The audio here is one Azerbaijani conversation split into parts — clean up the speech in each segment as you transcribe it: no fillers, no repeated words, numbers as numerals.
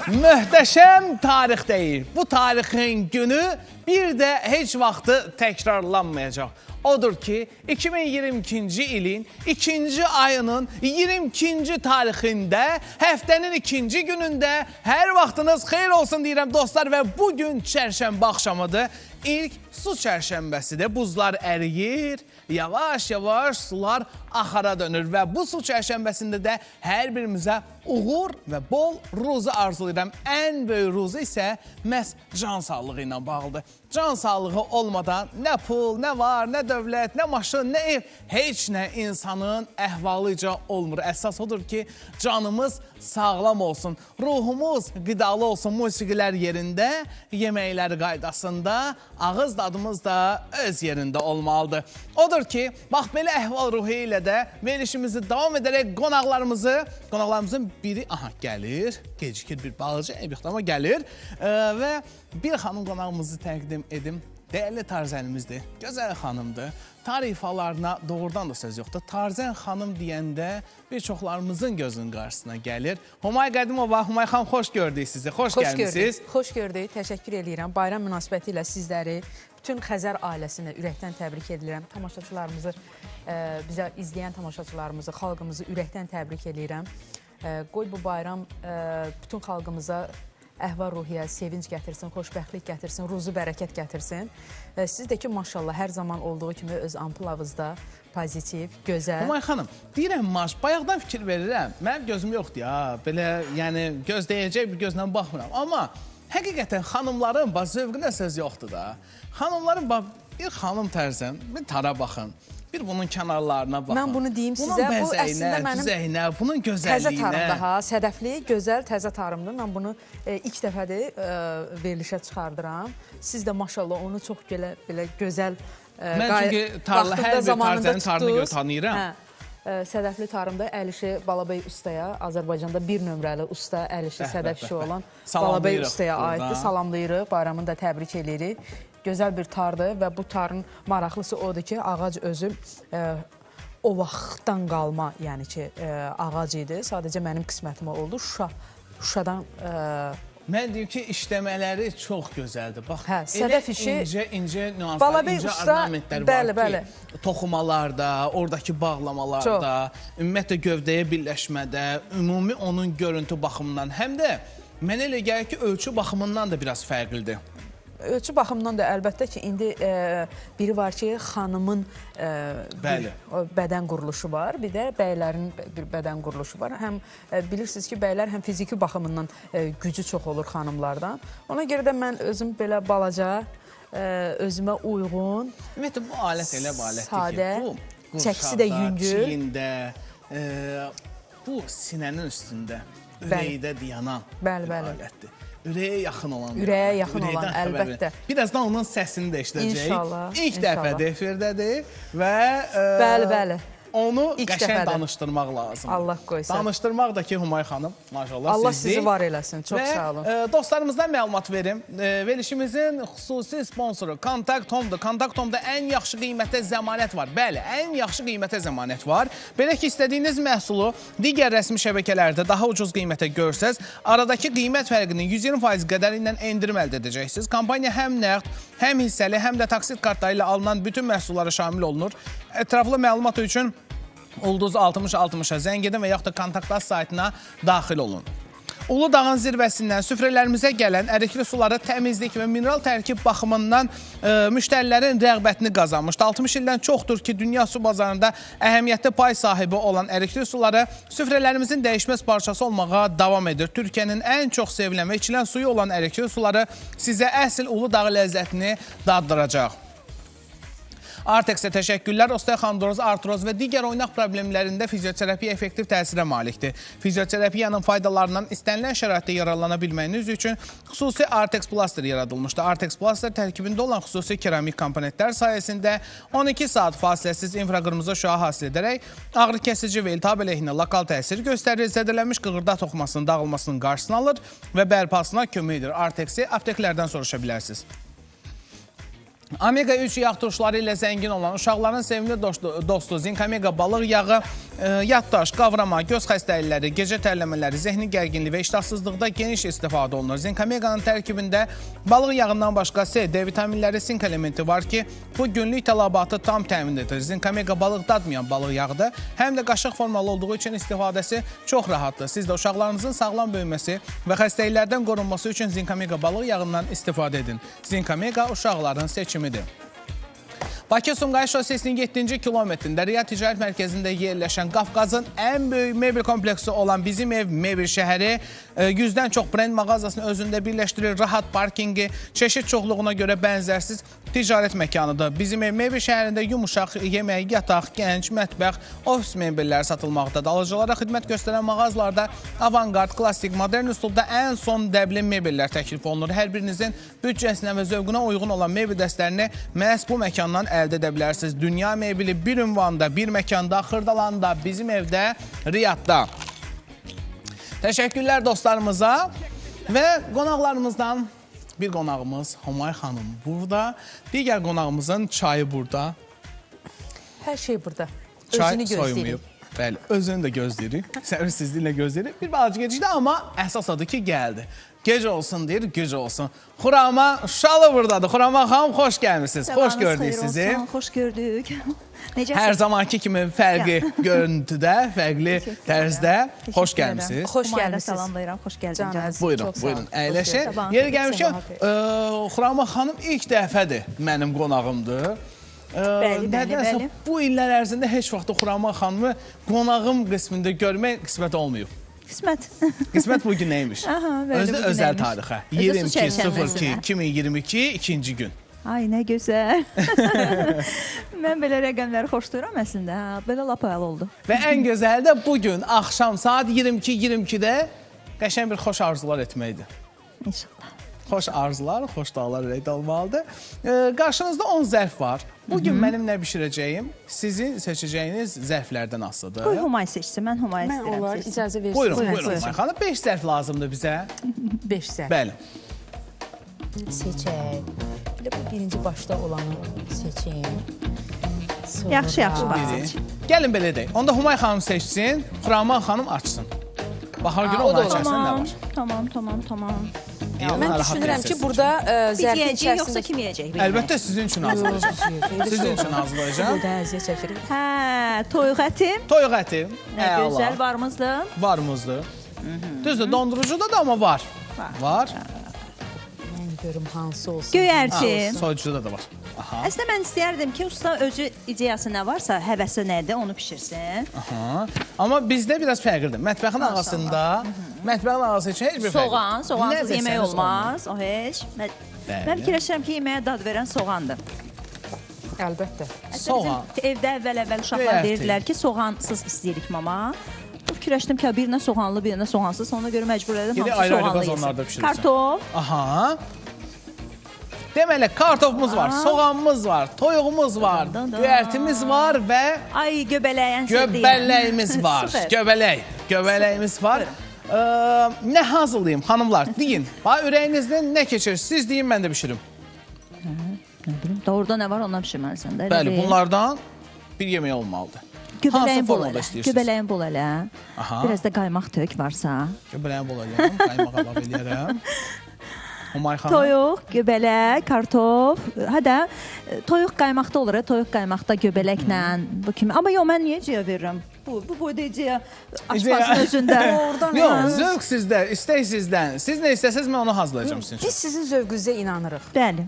Möhtəşəm tarixdəyik. Bu tarixin günü bir də heç vaxtı təkrarlanmayacaq. Odur ki, 2022-ci ilin 2-ci ayının 22-ci tarixində, həftənin 2-ci günündə hər vaxtınız xeyir olsun deyirəm dostlar və bugün çərşənbə axşamıdır. İlk su çərşənbəsidir. Buzlar əriyir, yavaş-yavaş sular axara dönür və bu su çərşənbəsində də hər birimizə uğur və bol ruzu arzulayıram. Ən böyük ruzu isə məhz can sağlığı ilə bağlıdır. Can sağlığı olmadan nə pul, nə var, nə dövlət, nə maşın, nə ev, heç nə insanın əhvalıca olmur. Əsas odur ki, canımız sağlam olsun, ruhumuz qidalı olsun, musiqilər yerində, yeməklər qaydasında, ağız dadımız da öz yerində olmalıdır. Odur ki, bax belə əhval-ruhi ilə də verilişimizi davam edərək qonaqlarımızın biri, aha gəlir, gecikir bir balaca eybixdə amma gəlir və bir xanım qonağımızı təqdim edim. Dəyərli Tarzənimizdir, gözəl xanımdır. Tarifalarına doğrudan da söz yoxdur. Tarzən xanım deyəndə bir çoxlarımızın gözünün qarşısına gəlir. Humay Qədimova, Humay xanım, xoş gördük sizi, xoş gəlmişsiniz. Xoş gördük, təşəkkür edirəm. Bayram münasibəti ilə sizləri, bütün Xəzər ailəsinə ürəkdən təbrik edirəm. Tamaşaçılarımızı, bizə izləyən tamaşaçılarımızı, xalqımızı ürəkdən təbrik edirəm. Qoy bu bayram bütün xalqımıza əhval-ruhiyyə, sevinç gətirsin, xoşbəxtlik gətirsin, ruzu bərəkət gətirsin. Siz də ki, maşallah, hər zaman olduğu kimi öz amplavızda pozitiv, gözəl. Humay xanım, deyirəm bayaqdan fikir verirəm. Mənim gözüm yoxdur ya, belə, yəni gözləyəcək bir gözlə baxmıram. Amma həqiqətən xanımların zövqünə söz yoxdur da. Xanımların, bir xanım Tarzən, bir tara baxın. Bir bunun kənarlarına baxın. Mən bunu deyim sizə, bu əslində mənim düzəyinə, bunun gözəlliyinə. Təzə tarımdır ha, sədəfli, gözəl, təzə tarımdır. Mən bunu ilk dəfədir verilişə çıxardıram. Siz də maşallah onu çox belə gözəl mən çünki hər bir Tarzənin tarını görə tanıyıram. Sədəfli tarımda Əlişi Balabey ustaya, Azərbaycanda bir nömrəli usta Əlişi sədəfçi olan Balabey ustaya aiddir. Salamlayırıq, bayramını da təbrik edirik. Gözəl bir tardır və bu tarın maraqlısı odur ki, ağac özü o vaxtdan qalma, yəni ki, ağac idi. Sadəcə mənim qismətimə oldu. Şuşadan... Mən deyim ki, işləmələri çox gözəldir. Bax, sədəf işi... incə nüanslar, incə ornamentlər var ki, toxumalarda, oradakı bağlamalarda, ümumiyyətlə gövdəyə birləşmədə, ümumi onun görüntü baxımından, həm də mənə elə gəlir ki, ölçü baxımından da biraz fərqlidir. Ölçü baxımından da əlbəttə ki, indi biri var ki, xanımın bədən quruluşu var, bir də bəylərin bir bədən quruluşu var. Həm bilirsiniz ki, bəylər həm fiziki baxımından gücü çox olur xanımlardan. Ona görə də mən özüm belə balaca, özümə uyğun, ümumiyyətlə, bu alət elə bu alətdir ki, sadə, çəkisi də yüngül, çiyində, bu sinənin üstündə, ürəkdə dayanan bir alətdir. Ürəyə yaxın olan. Ürəyə yaxın olan, əlbəttə. Birazdan onun səsini də işləyəcəyik. İnşallah. İlk dəfədir efirdədir və onu qəşəng danışdırmaq lazımdır. Allah qoysa. Danışdırmaq da ki, Humay xanım, maşallah Allah sizi var eləsin, çox sağ olun. Və dostlarımızdan məlumat verim. Verilişimizin xüsusi sponsoru Kontaktomdur. Kontaktomda ən yaxşı qiymətə zəmanət var. Bəli, ən yaxşı qiymətə zəmanət var. Belə ki, istədiyiniz məhsulu digər rəsmi şəbəkələrdə daha ucuz qiymətə görsəz, aradakı qiymət fərqinin 120% qədəri ilə endirim əldə edəcəksiniz. Kampaniya həm nəqd, həm hissəli, həm də taksit kartları ilə alınan bütün məhsullara şamil olunur. Ətraflı məlumat üçün Ulduz 6060-a zəng edin və yaxud da kontaktlar saytına daxil olun. Uludağın zirvəsindən süfrələrimizə gələn ərikli suları təmizlik və mineral tərkib baxımından müştərilərin rəğbətini qazanmışdı. 60 ildən çoxdur ki, dünya su bazarında əhəmiyyətli pay sahibi olan ərikli suları süfrələrimizin dəyişməz parçası olmağa davam edir. Türkiyənin ən çox sevilən və içilən suyu olan ərikli suları sizə əsl Uludağ ləzzətini daddıracaq. Artex'ə təşəkkürlər. Osteoxondroz, artroz və digər oynaq problemlərində fizioterapiya effektiv təsirə malikdir. Fizioterapiyanın faydalarından istənilən şəraitdə yararlana bilməyiniz üçün xüsusi Artex Plaster yaradılmışdır. Artex Plaster tərkibində olan xüsusi keramik komponentlər sayəsində 12 saat fasiləsiz infraqırmızı şüa hasil edərək ağrı kəsici və iltihab əleyhinə lokal təsir göstərir, zədələnmiş qığırda toxumasının dağılmasının qarşısını alır və bərpasına kömək edir. Artex'i apteklərdən soruşa bilərsiniz. Omega 3 yağ turşuları ilə zəngin olan uşaqların sevimli dostu Zinc Omega balıq yağı yaddaş, qavrama, göz xəstəlikləri, gecə tərləmələri, zehni gərginliyi və iştahsızlıqda geniş istifadə olunur. Zinkomeqanın tərkibində balıq yağından başqa C, D vitaminləri, sink elementi var ki, bu günlük tələbatı tam təmin edir. Zinkomeqa balıq dadmayan balıq yağıdır. Həm də qaşıq formalı olduğu üçün istifadəsi çox rahatdır. Siz də uşaqlarınızın sağlam böyüməsi və xəstəliklərdən qorunması üçün zinkomeqa balıq yağından istifadə edin. Zinkomeqa uşaqların seçimidir. Bakı-Sumqayıt şosesinin 7-ci kilometrində Riyad Ticarət Mərkəzində yerləşən Qafqazın ən böyük mebel kompleksi olan Bizim Ev Mebel şəhəri 100-dən çox brend mağazasını özündə birləşdirir. Rahat parkingi, çeşid çoxluğuna görə bənzərsiz ticarət məkanıdır. Bizim Ev Mebel şəhərində yumuşaq, yemək, yataq, gənc, mətbəx, ofis mebelləri satılmaqdadır. Alıcılara xidmət göstərən mağazalarda avangard, klassik, modern üslubda ən son dəbli mebellər təklif olunur. Hər birinizin büdcəsinə və zövqünə uyğun olan mebel dəstlərini məhz bu məkandan əldə edə bilərsiniz. Dünya mebeli bir ünvanda, bir məkanda, Xırdalanda, Bizim Evdə, Riyadda. Təşəkkürlər dostlarımıza və qonaqlarımızdan bir qonağımız Humay xanım burada, digər qonağımızın çayı burada. Hər şey burada. Çay Özünü soyumayıb. gözləyirik. Bəli, özünü də gözləyirik. Səbirsizliklə gözləyirik. Bir balaca gecikdi, amma əsas adı ki, gəldi. Gecə olsun deyir, gecə olsun. Xurama Şalı buradadır. Xurama xanım, xoş gəlmişsiniz. Xoş gördük sizi. Xoş gördük. Necəsiniz? Hər zamanki kimi fərqli görüntüdə, fərqli tərzdə xoş gəlmişsiniz. Xoş gəlmişsiniz. Salamlayıram, xoş gəldiniz. Buyurun, buyurun, əyləşin. Yeri gəlmişəm, Xurama xanım ilk dəfədir mənim qonağımdır. Bəli. Bu illər ərzində heç vaxt Xurama xanımı qonağım qismində görmək qismət olmayıb. Qismət. Qismət bugün neymiş? Özdə özəl tarixə. 22.02.2022 ikinci gün. Ay, nə gözəl. Mən belə rəqəmləri xoşlayıram əslində. Belə lap ayal oldu. Və ən gözəli də bugün axşam saat 22:22-də qəşəng bir xoş arzular etməkdir. İnşallah. Xoş arzular, xoş dağlar ürəkdə olmalıdır. Qarşınızda 10 zərf var. Bugün mənim nə bişirəcəyim sizin seçəcəyiniz zərflərdən asılıdır. Qoy Humay seçsin, mən Humay Mən istəyirəm. olar icazə versin. Buyurun, Humay xanım. 5 zərf lazımdır bizə. 5 zərf. Bəli. Seçək. Bir də bu birinci başda olanı seçeyim. Yaxşı bax. Gəlin belə deyək. Onda Humay xanım seçsin, Xuraman xanım açsın. Baxar görə onun içərisində nə var? Tamam. Mən düşünürəm ki, burada Biz zərfin yiyəcək, yoxsa içərisində... kim yiyəcək? Əlbəttə sizin üçün hazırlayacağım. Sizin üçün hazırlayacağım. Burada əziyyət çəkirik. Hə, toyuq ətim. Toyuq əti. Nə gözəl varımızdır. Varımızdır. Düzdür, dondurucuda da amma var. Var. Mən görüm hansı olsun. Göyərçin. Soyucuda da var. Aha. Əslində mən istəyərdim ki, usta özü ideyası nə varsa, həvəsi nədir, onu pişirsin. Aha. Amma bizdə biraz fərqlidir. Mətbəxin ağasında, mətbəxin ağası üçün heç bir fərq. Soğansız yemək olmaz. O heç. Mən fikirləşirəm ki, yeməyə dad verən soğandır. Əlbəttə. Soğan. Evdə əvvəl uşaqlar deyirdilər ki, soğansız istəyirik mama. Fikirləşdim ki, birinə soğanlı, birinə soğansız. Ona görə məcbur edim, hamısı soğanlı yesin. Kartof. Aha. Deməli, kartofumuz var, soğanımız var, toyuğumuz var, göyərtimiz var və... Ay, göbələyən göbələyimiz var. Göbələyimiz var. Nə hazırlayayım, xanımlar? Deyin, ürəyinizdən nə keçir? Siz deyin, mən də bişirim. Doğruda nə var, ondan pişirməlisən də. Bəli, bunlardan bir yemək olmalıdır. Göbələyin bol elə. Biraz da qaymaq tök varsa. Göbələyin bol eləyəm, qaymaq əlavə eləyərəm. Toyuq, göbələk, kartof. Hədə toyuq qaymaqda olur, toyuq qaymaqda göbələklə bu kimi. Amma yox, mən niyə ideya verirəm? Bu boyda ideya açmasın özündə. Yox, zövq sizdə, istək sizdən. Siz nə istəsiniz, mən onu hazırlayacağım sizin üçün. Biz sizin zövqünüzə inanırıq. Bəli.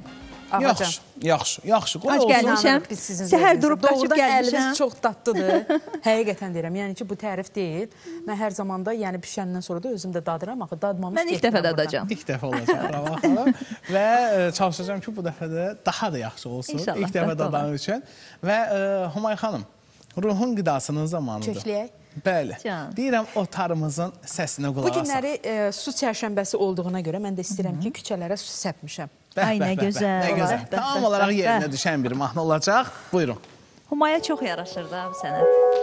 Yaxşı. Qoy olsun. Səhər durub qaçıb gəlmişəm. Doğrudan əliniz çox dadlıdır. Həqiqətən deyirəm. Yəni ki, bu tərif deyil. Mən hər zamanda, yəni pişəndən sonra da özüm də dadıram. Axı dadmamış mən ilk dəfə dadacağam. İlk dəfə olacaq. Və çalışacağım ki, bu dəfə də daha da yaxşı olsun. İlk dəfə dadanım üçün. Və Humay xanım, ruhun qidasının zamanıdır. Kökləyək. Bəli. Deyirəm, otarımızın səsinə qulaq asaq. Bu günləri su çərşənbəsi olduğuna görə mən də istəyirəm ki, küçələrə su səpmişəm. Ay, nə gözəl. Tam olaraq yerinə düşən bir mahnı olacaq. Buyurun. Humaya çox yaraşır da bu sənət.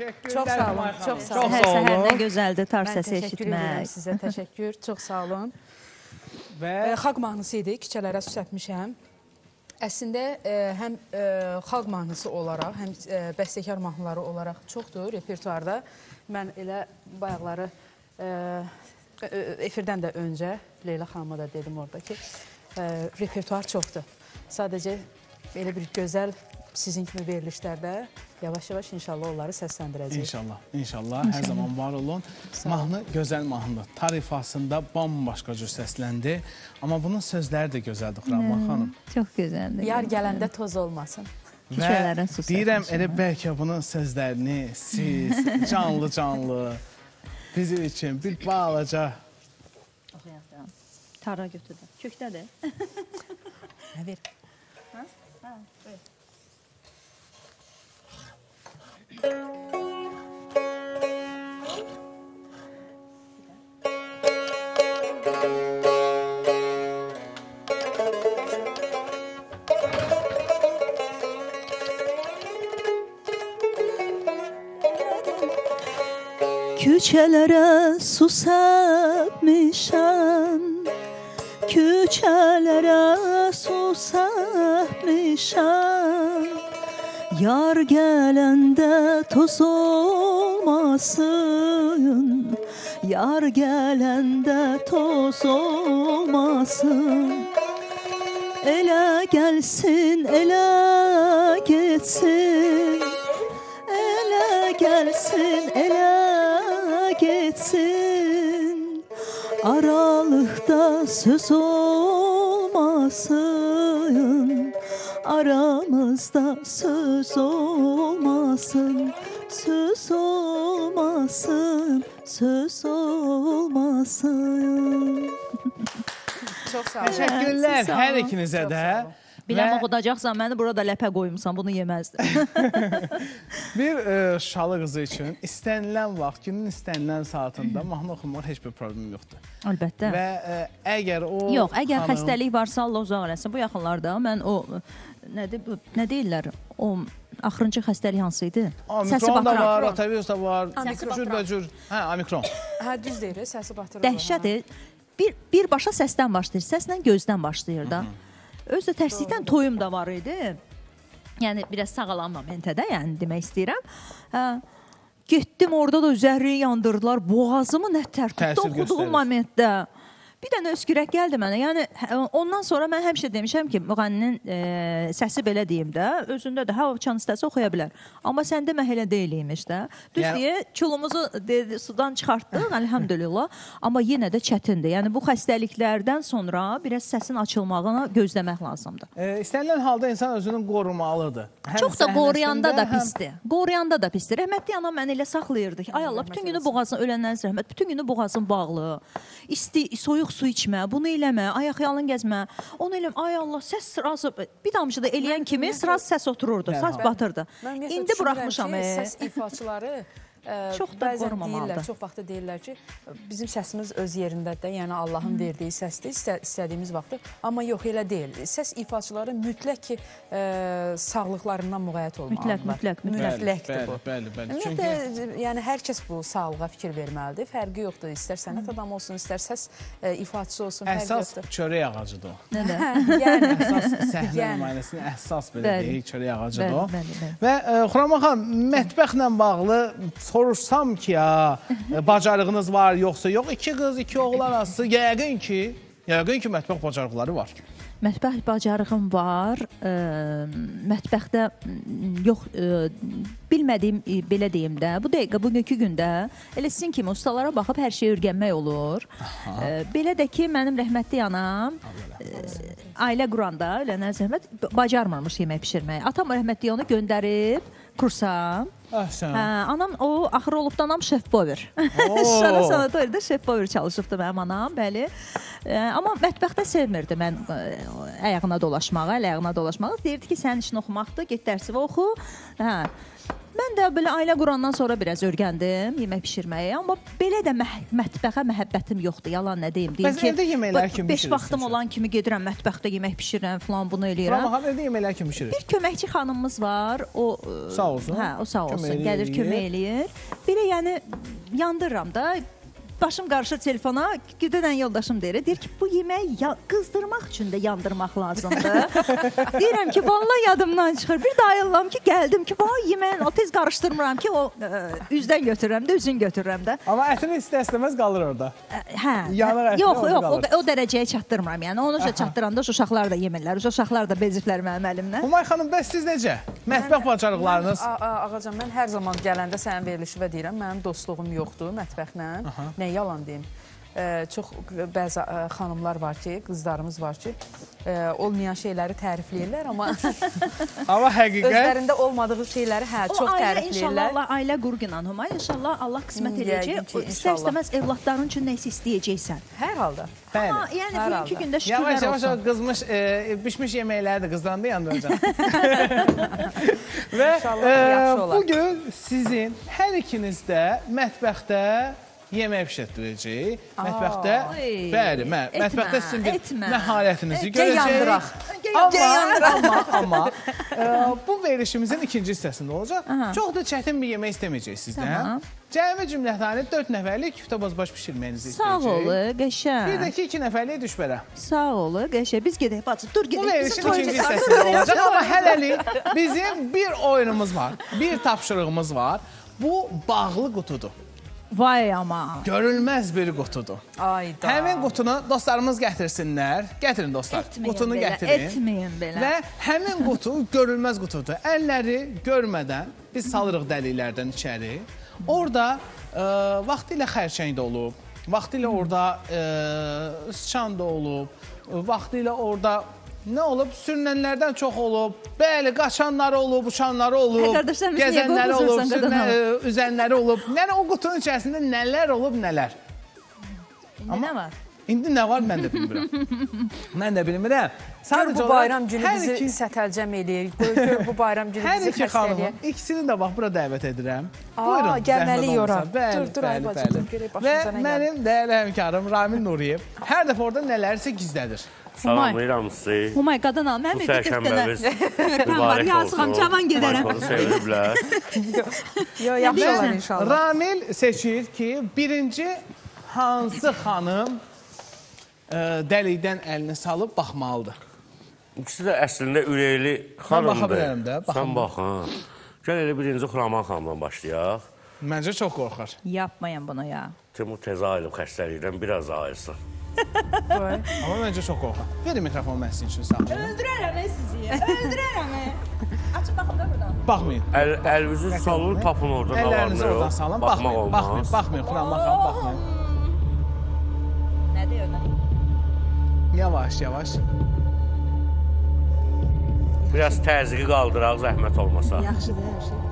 Təşəkkürlər. Çox sağ olun, çox sağ olun. Səhər nə gözəldir tar Mən səsi təşəkkür edirəm eşitmək. sizə, təşəkkür, çox sağ olun. Və Xalq mahnısı idi, küçələrə süsətmişəm. Əslində, həm xalq mahnısı olaraq, həm bəstəkar mahnıları olaraq çoxdur repertuarda. Mən elə bayaqları efirdən də öncə Leyla xanıma da dedim orada ki, repertuar çoxdur. Sadəcə elə bir gözəl sizin kimi verilişlərdə yavaş-yavaş inşallah onları səsləndirəcəyik. İnşallah, inşallah. Hər zaman var olun. Mahnı gözəl mahnıdır. Tar ifasında bambaşqa cür səsləndi. Amma bunun sözləri də gözəldir, Xuraman xanım. Çox gözəldir. Yar gələndə toz olmasın. Və deyirəm, elə bəlkə bunun sözlərini siz canlı-canlı bizim üçün bir balaca Tara götürdüm. Kökdədir. Nə ver? Küçələrə su səpmişəm, küçələrə su səpmişəm. Yar gələndə toz olmasın, yar gələndə toz olmasın. Elə gəlsin, elə getsin, elə gəlsin, elə getsin. Aralıqda söz olmasın, aramızda söz olmasın, söz olmasın, söz olmasın. Çox sağ olun. Təşəkkürlər hər ikinizə də. Biləm oxudacaqsan, məni burada ləpə qoymuşsan, bunu yeməzdim. Bir Şuşalı qızı üçün istənilən vaxt, günün istənilən saatında mahnı oxumaq heç bir problem yoxdur. Əlbəttə. Və əgər o... Yox, əgər xəstəlik varsa, Allah uzaq eləsin. Bu yaxınlarda mən o, nə deyirlər, o axırıncı xəstəlik hansı idi? Omikron da var, rotavirus da var, cürbəcür. Hə, omikron. Hə, düz deyir, səsi batırır. Dəhşədir. Birbaşa səsdən başlayır, səslə gözdən başlayır da. Özü də tərslikdən toyum da var idi. Yəni, biraz sağalanma mentədə, yəni demək istəyirəm. Getdim, orada da üzərliyi yandırdılar. Boğazımı nə tərtibdə oxuduğum momentdə. Bir dənə öskürək gəldi mənə. Yəni, ondan sonra mən həmişə demişəm ki, müğənninin səsi belə deyim də, özündə də çan istəsə oxuya bilər. Amma sən demə elə deyilmiş də. Düz deyə, çulumuzu sudan çıxartdıq, əlhəmdülillah. Amma yenə də çətindir. Yəni, bu xəstəliklərdən sonra biraz səsin açılmağına gözləmək lazımdır. İstənilən halda insan özünü qorumalıdır. Çox da qoruyanda da pisdir. Qoruyanda da pisdir. Rəhmətli anam məni elə saxlayırdı ki, ay Allah, bütün günü boğazın, ölənlərin rəhmət, bütün günü boğazın bağlı. İsti, soyuq su içmə, bunu eləmə, ayaq yalın gəzmə, onu eləmə, ay Allah, səs sırası, bir damcı da eləyən kimi sırası səs otururdu, səs batırdı. İndi buraxmışam. Səs ifaçıları çox da qorumalıdır. Çox vaxt deyirlər ki, bizim səsimiz öz yerindədir, yəni Allahın verdiyi səsdir, istədiyimiz vaxtdır. Amma yox, elə deyil. Səs ifaçıları mütləq ki, sağlıqlarından müğayət olmalıdırlar. Mütləqdir bu. Bəli. Yəni, hər kəs bu sağlığa fikir verməlidir. Fərqi yoxdur. İstər sənət adam olsun, istər səs ifaçısı olsun, fərqi yoxdur. Əsas çörək ağacıdır o. Əsas səhnə nümayəndəsinin əsas belə deyək, çörək ağacıdır o. Və Xuraman xanım, mətbəxlə bağlı soruşsam ki, bacarığınız var, yoxsa yox, 2 qız, 2 oğul arası, yəqin ki, mətbəx bacarıqları var. Mətbəx bacarığım var, mətbəxdə yox, bilmədiyim, belə deyim də, bu dəqiqə, bugünkü gündə elə sizin kimi ustalara baxıb hər şeyi öyrənmək olur. Belə də ki, mənim rəhmətli anam ailə quranda, ölənə zəhmət, bacarmırmış yemək pişirmək. Atam rəhmətli onu göndərib kursa. Anam, o axır olubda anam şef-bover. Şara sanatoriyada şef-bover çalışıbdı mənim anam, bəli. Amma mətbəxdə sevmirdi mən əl ayağına dolaşmağı. Deyirdi ki, sənin işin oxumaqdır, get dərsini oxu. Mən də belə ailə qurandan sonra biraz öyrəndim yemək bişirməyi, amma belə də mətbəxə məhəbbətim yoxdur, yalan nə deyim. Bəs evdə yeməklər kimi 5 vaxtım olan kimi gedirəm mətbəxdə yemək bişirirəm falan, bunu eləyirəm. Ramaxan evdə yeməklər kimi bişirir. Bir köməkçi xanımımız var, o sağ olsun. Hə, o sağ olsun, gəlir kömək eləyir. Belə yəni yandırıram da. Başım qarışır telefona, güdən yoldaşım deyir ki, bu yeməyi qızdırmaq üçün də yandırmaq lazımdır. Deyirəm ki, vallahi yadımdan çıxır. Bir daha ayıllam ki, gəldim ki, vay yeməyin, o tez qarışdırmıram ki, o üzdən götürürəm də, üzün götürürəm də. Amma ətini istər-istəməz qalır orada. Hə, yox, o dərəcəyə çatdırmıram. Yəni, onu çatdıranda uşaqlar da yemirlər, uşaqlar da beziblər mənim əlimdən. Humay xanım, bəs siz necə? Mətbəx bacarıqlarınız? Ağacam, mən hər zaman gələndə sənin verilişivə deyirəm, mənim dostluğum yoxdur mətbəxlə. Nə yalan deyim. Çox bəzi xanımlar var ki, qızlarımız var ki, olmayan şeyləri tərifləyirlər, amma həqiqət özlərində olmadığı şeyləri çox tərifləyirlər. İnşallah ailə qurğunan, Humay, inşallah Allah qismət edəcək. İstər-istəməz evlatların üçün nəsə istəyəcəksən. Hər halda. Amma yəni bugünkü gündə şükürlər olsun. Yavaş-yavaş qızmış, bişmiş yeməkləri də qızlarında yandıracaq. Və bugün sizin hər ikiniz də mətbəxdə yemək pişirdirəcək. Mətbəxdə, bəli, mətbəxdə sizin bir məharətinizi görəcək. Amma bu verilişimizin ikinci hissəsində olacaq. Çox da çətin bir yemək istəməyəcək sizdən. Cəmi cümlətəni 4 nəfərlik küftəbazbaş pişirməyinizi istəyəcək. Sağ olu, qəşəng. Bir də ki, 2 nəfərlik düşbərə. Sağ olu, qəşəng. Biz gedək, bacı, dur gedək. Bu verilişin ikinci hissəsində olacaq. Amma hələlik bizim bir oyunumuz var, bir tapşırığımız var. Bu bağlı qutudur. Vay ama. Görülməz bir qutudur. Ayda. Həmin qutunu dostlarımız gətirsinlər. Gətirin dostlar. Qutunu gətirin. Etməyin belə. Və həmin qutu görülməz qutudur. Əlləri görmədən biz salırıq dəliklərdən içəri. Orada vaxtilə xərçəng də olub. Vaxtilə orada sıçan da olub. Vaxtilə orada nə olub? Sürünənlərdən çox olub. Bəli, qaçanları olub, uçanları olub, gəzənləri olub, üzənləri olub. Yəni o qutunun içərisində nələr olub, nələr. Nə var? İndi nə var, mən də bilmirəm. Mən də bilmirəm. Bu bayram günü bizi sətəlcəm eləyir. Gör bu bayram günü bizi xəstə eləyir. İkisini də bax, bura dəvət edirəm. Buyurun, gəlməli yoram. Dur, ay bacı, və mənim dəyərli həmkarım Ramil Nuriyev hər dəfə orada nələrsə gizlədir. Salamlayıram sizi. Humay, qadın al. Bu sərşənbəniz mübarək olsun. Cavan gedərəm. Markonu seviriblər. Yaxşı olar inşallah. Ramil seçir ki, birinci hansı xanım dəlikdən əlini salıb baxmalıdır. İkisi də əslində ürəkli xanımdır. Baxa bilərəm də. Sən baxın. Gəl elə birinci Xuraman xanımdan başlayaq. Məncə çox qorxar. Yapmayın bunu ya. Timur tez ayılıb xəstəlikdən biraz ayılsın. Amma məncə çox qorxar. Verin mikrofonu mən sizin üçün saxlayın. Öldürərəm sizi. Öldürərəm. Açın baxın da buradan. Baxmayın. Əlinizi salın, tapın orada nə var, əllərinizi nə oradan yox. salın. Baxmaq olmaz. Baxmayın, Xuraman xanım, baxmayın. Nə deyir? Yavaş, yavaş. Biraz təzyiqi qaldıraq, zəhmət olmasa. Yaxşıdır, hər şey.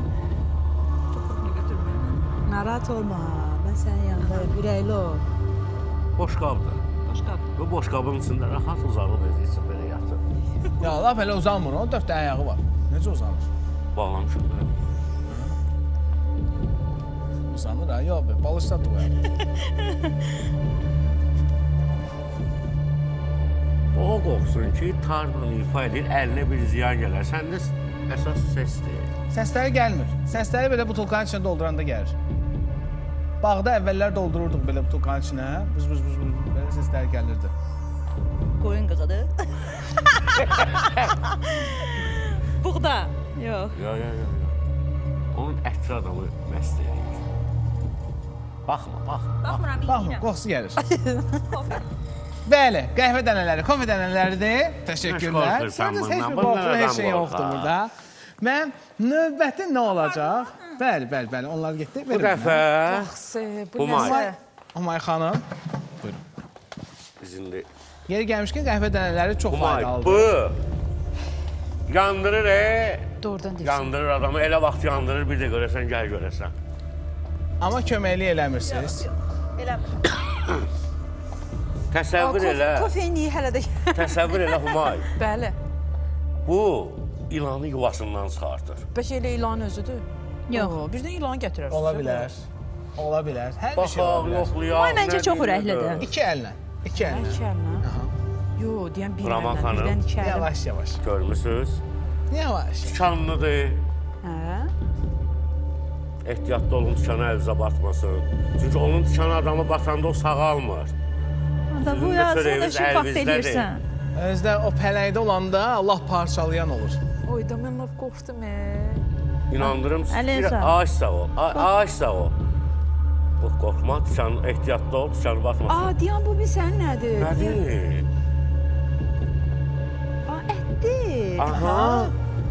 Narahat olma, mən sənin yanındayım, ürəkli ol. Boş qabdır. Bu boş qabın içində rahat uzanıb edilsin, belə yatır. Ya, laf elə uzanmır, onun 4 ayağı var. Necə uzanır? Bağlamışım da. Uzanır ha, yox be, balışda duyar. O qorxsun ki, tarla ifa edir, əlinə bir ziyan gələr. Səndə əsas səsdir. Səsləri gəlmir. Səsləri belə butulkanın içində dolduranda gəlir. Bağda əvvəllər doldururduq belə butulkanın içinə. Buz, belə səsləri gəlirdi. Qoyun qıqıdı. Buğda. Yox. Yox. Onun ətri adamı məst edir. Baxma. Baxmıram, baxma, qoxusu gəlir. Bəli, qəhvə dənələri, kofe dənələridir. Təşəkkürlər. Sadəcə heç bir qorxulu heç şey yoxdur burada. Mən növbəti nə olacaq? Bəli, onlar getdi. Bu dəfə Humay xanım. Buyurun. Biz indi... Yeri gəlmişkən qəhvə dənələri çox faydalıdır. Bu yandırır, Doğrudan deyirsən. Yandırır adamı, elə vaxt yandırır, bir də görəsən, gəl görəsən. Amma köməklik eləmirsiniz. Eləmir. Təsəvvür elə. Kofeyniyi hələ də... Təsəvvür elə Humay. Bəli. Bu ilanı yuvasından çıxartır. Bəlkə elə ilan özüdür. Yox. Birdən ilanı gətirərsiniz. Ola bilər. Ola bilər. Hər bir şey Baxaq, ola bilər. yoxlayaq. Ay, məncə çox ürəklidir. İki əllə. İki əllə. İki əllə? Yox, deyən bir Raman əllə, xanım. birdən iki əllə. Yavaş, yavaş. Görmüsünüz? Yavaş. Tikanlıdır. Hə? Ehtiyatlı olun tikana əlinizə batmasın. Çünki onun tikanı adamı batanda o sağalmır. Bu ya, sən də üçün vaxt edirsən. Özdə o pələkdə olanda Allah parçalayan olur. Oy da mən laf qorxdum. İnandırım siz. Əlin sağ. Ağaçsa o. Ağaçsa o. Bu qorxma, tikan ehtiyatlı ol, tikanı batmasın. Aa, deyən bu bir sən nədir? Nədir? Aa, ətdir. Aha.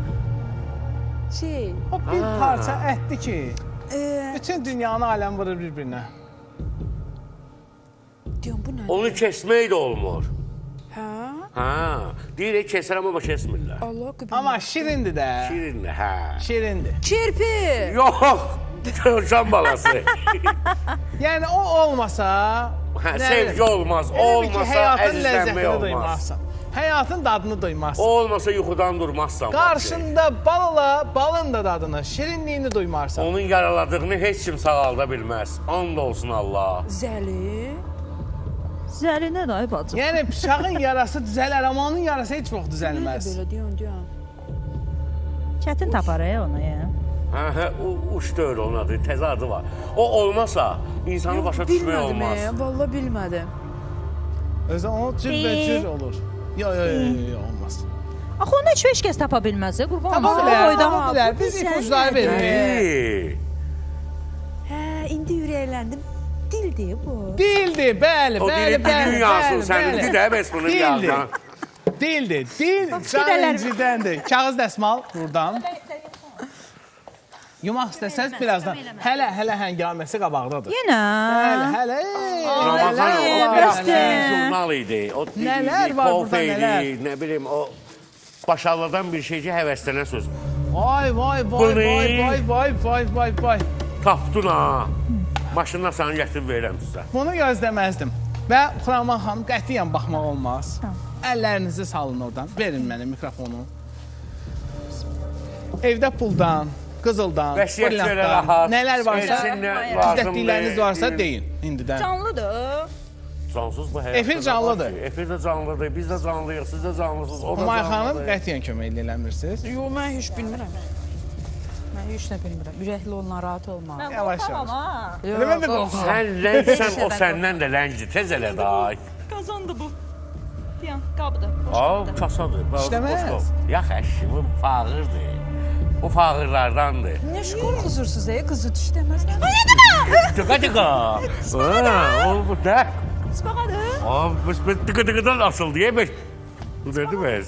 Şey. O bir parça ətdir ki, bütün dünyanı aləm vurur bir-birinə. Deyən bu nədir? Onu kesmək də olmur. Hə? Hə. Deyir, kesər amma kesmirlər. Allah qıbır. Amma şirindir də. Şirindir, hə. Şirindir. Kirpi. Yox. Can balası. Yəni o olmasa, Hə, sevgi olmaz. O olmasa həyatın əzizlənmək ləzzətini olmaz. duymazsan. Həyatın dadını O duymazsan. olmasa yuxudan durmazsan. Qarşında balla, balın da dadını, şirinliyini duymarsan. Onun yaraladığını heç kim sağalda bilməz. And olsun Allah. Zəli. Zəli nə də ay bacım? Yəni bıçağın yarası düzələr, amma onun yarası heç vaxt düzəlməz. Belə deyən. Çətin tapar onu ya. Hə, uç döyür onun adı, təzə adı var. O olmasa insanı başa düşmək olmaz. Bilmədim, valla bilmədim. Özdə o cürbəcür olur. Yox, olmaz. Axı onu heç kəs tapa bilməz, qurban Tapa olsun. bilər, Oyda. tapa bilər. Biz ipuçları veririk. Hə, indi ürəkləndim. Dildir bu. Dildir, bəli, O bəli, deyir, dilin yansın səninki də, bəs bunun yandan. Dildir, dil canıncıdəndir. Kağız dəsmal buradan. Yumaq istəsəz birazdan. Hələ həngaməsi qabaqdadır. Yenə. Hələ. Ramazan o biraz jurnal idi. O Nələr var burada, nələr? nə bilim, o başarılardan bir şey ki, həvəslənə söz. Vay. Tapdın ha. Maşından sana gətirib verirəm sizə. Bunu gözləməzdim. Və Xuraman xanım qətiyyən baxmaq olmaz. Əllərinizi salın oradan. Verin mənə mikrofonu. Evdə puldan, qızıldan, Vəsiyyət verə brilliantdan, rahat. nələr varsa, gizlətdikləriniz varsa deyin. deyin indidən. Canlıdır. Cansız bu həyatda. Efir canlıdır. Efir də canlıdır, biz də canlıyıq, siz də canlısınız, o da Humay xanım canlıdır. qətiyyən kömək eləmirsiniz. Yox, mən heç bilmirəm. Mən heç nə bilmirəm. Ürəkli ol, narahat olma. Yavaş. Yox, Mən də qorxuram. Sən ləngsən, o səndən də ləngi, tez elə day. Qazandı bu. Deyən, qabıdır. Kasadır. İşləməz. Yax əşi, bu fağırdır. Bu fağırlardandır. Nə qorxusursunuz, qızı düşdəməz. Tıqa. O bu nə? Spağadır. Biz tıqa-tıqadan asıl deyə bəs. Bu nədir bəs?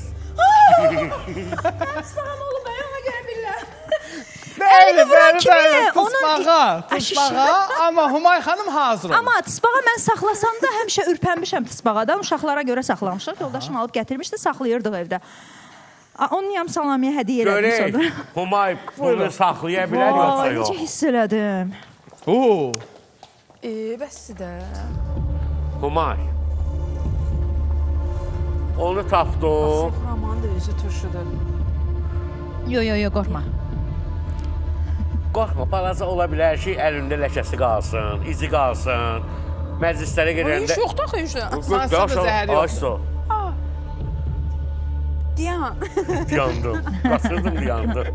Spağam olub, mən ona görə bilirəm. Bəli, onun- Tısbağa, amma Humay xanım hazır olun. Amma tısbağa mən saxlasam da həmişə ürpənmişəm tısbağadan. Uşaqlara görə saxlamışıq. Yoldaşım alıb gətirmişdi, saxlayırdıq evdə. Onun yam salamiyə hədiyyə elədim sonra. Görək, Humay bunu saxlaya bilər yoxsa Vay, yox? necə hiss elədim. Bəs də. Humay. Onu tapdım. Xuraman da özü turşudur. Yo, qorxma. Qorxma, balaca ola bilər ki, əlində ləkəsi qalsın, izi qalsın. Məclislərə gedəndə... Heç yoxdur axı heç. Sansında zəhəri yoxdur. Ayso, Deyən. yandım. Qaçırdım, yandım.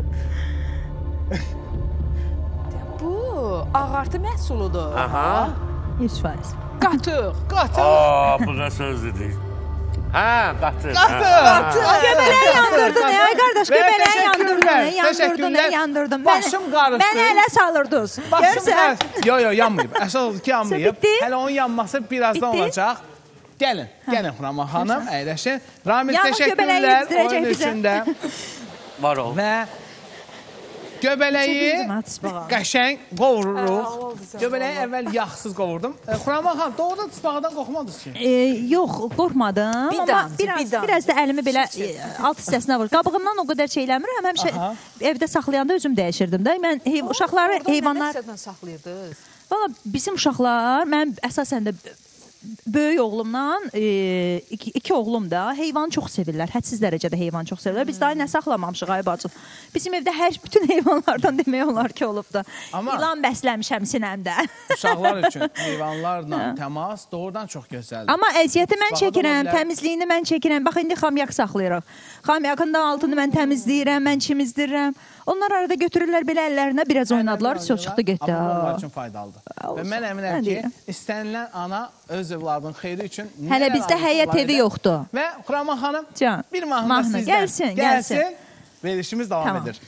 Bu ağartı məhsuludur. Aha. 100%. Qatıq. Bu nə sözdür? Hə, qatır. Göbələyi yandırdın, ay qardaş, göbələyi yandırdın. Başım qarışdı. Mənə ələ salırdınız. Görsən? Yox, yanmayıb. Əsas odur ki, yanmayıb. Bitti. Hələ onun yanması birazdan Bitti. olacaq. Gəlin Xuraman xanım, əyləşin. Ramil, Yanıq göbələyi təşəkkürlər yedirəcək oyun bizə. üçündə. Var ol. Və göbələyi qəşəng qovururuq. Göbələyi əvvəl yağsız qovurdum. Xuraman xanım, doğrudan tısbağadan qorxmadınız ki? Yox, qorxmadım. Bir Amma damcı. biraz da əlimi belə alt hissəsinə vur. Qabığımdan o qədər şey eləmirəm. Həmişə evdə saxlayanda özüm dəyişirdim də. Mən uşaqları, heyvanlar... Nə saxlayırdınız? Valla bizim uşaqlar, mənim əsasən də böyük oğlumla iki oğlum da heyvanı çox sevirlər. Hədsiz dərəcədə heyvanı çox sevirlər. Biz daha nə saxlamamışıq ay bacım. Bizim evdə bütün heyvanlardan demək olar ki, olub da. İlan bəsləmişəm sinəmdə. Uşaqlar üçün heyvanlarla təmas doğrudan çox gözəldir. Amma əziyyəti mən çəkirəm, təmizliyini mən çəkirəm. Bax, indi xamyak saxlayırıq. Xamyakın da altını mən təmizləyirəm, mən çimizdirirəm. Onlar arada götürürlər belə əllərinə, biraz oynadılar, çox çıxdı getdi. Amma onlar üçün faydalıdır. Və mən əminəm ki, istənilən ana öz övladının xeyri üçün hələ bizdə həyət evi yoxdur. Və Xuraman xanım, bir mahnı sizdən gəlsin. Verilişimiz davam edir.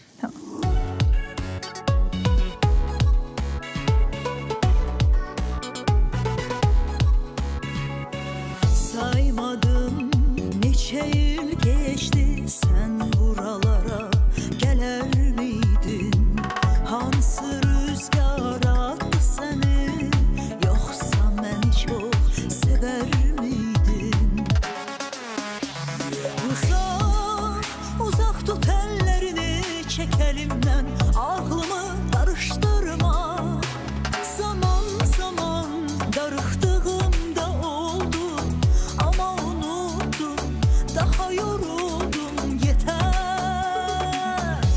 Saymadım neçə il geçti, sən buralara gələr miydin? Hansı rüzgar attı səni, yoxsa məni çox sevər miydin? Uzaq tut əllərini, çək əlimdən, ağlımı qarışdırma. Zaman darıxdığımda oldu, amma unutdum, daha yoruldum, yetər.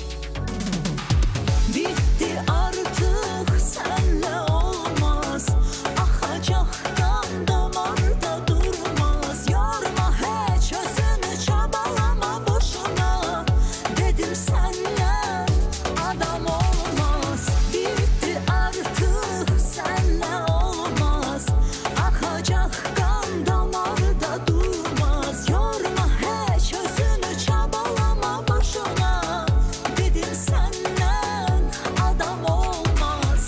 Bitti artıq, sənlə olmaz, axacaq qan damarda durmaz. Yorma heç özünü, çabalama boşuna, dedim səndən adam olmaz. Bitti artıq, sənlə olmaz, axacaq qan damarda durmaz. Yorma heç özünü, çabalama boşuna, dedim səndən adam olmaz.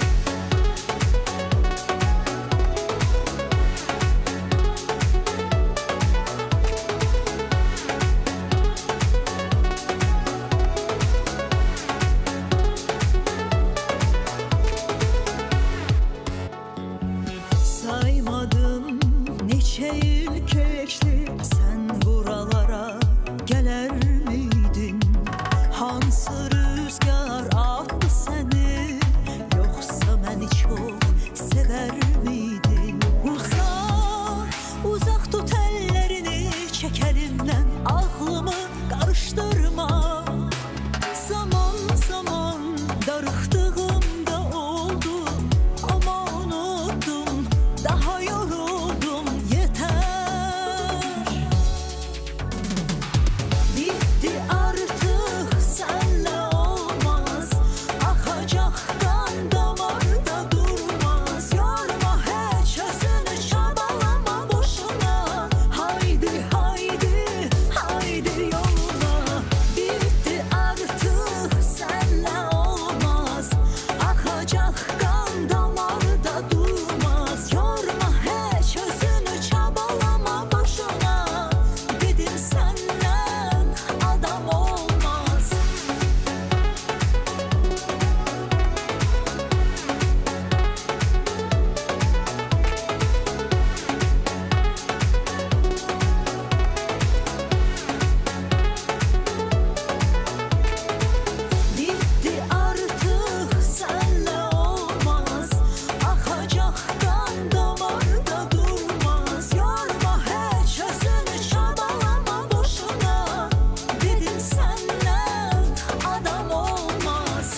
Saymadım neçə il keçdi, sən buralara gələr miydin? Hansı rüzgar attı səni, yoxsa məni çox sevər miydin? Uzaq tut əllərini, çək əlimdən, ağlımı qarışdırma. Zaman darıxdığımda oldu, amma unutdum, daha yoruldum, yetər. Bitti artıq, sənlə olmaz, axacaq qan damarda durmaz. Yorma heç özünü, çabalama boşuna, haydi yoluna. Bitti artıq, sənlə olmaz, axacaq qan damarda durmaz. Yorma heç özünü, çabalama boşuna, dedim səndən adam olmaz. Bitti artıq, sənlə olmaz, axacaq qan damarda durmaz. Yorma heç özünü, çabalama boşuna, dedim səndən adam olmaz.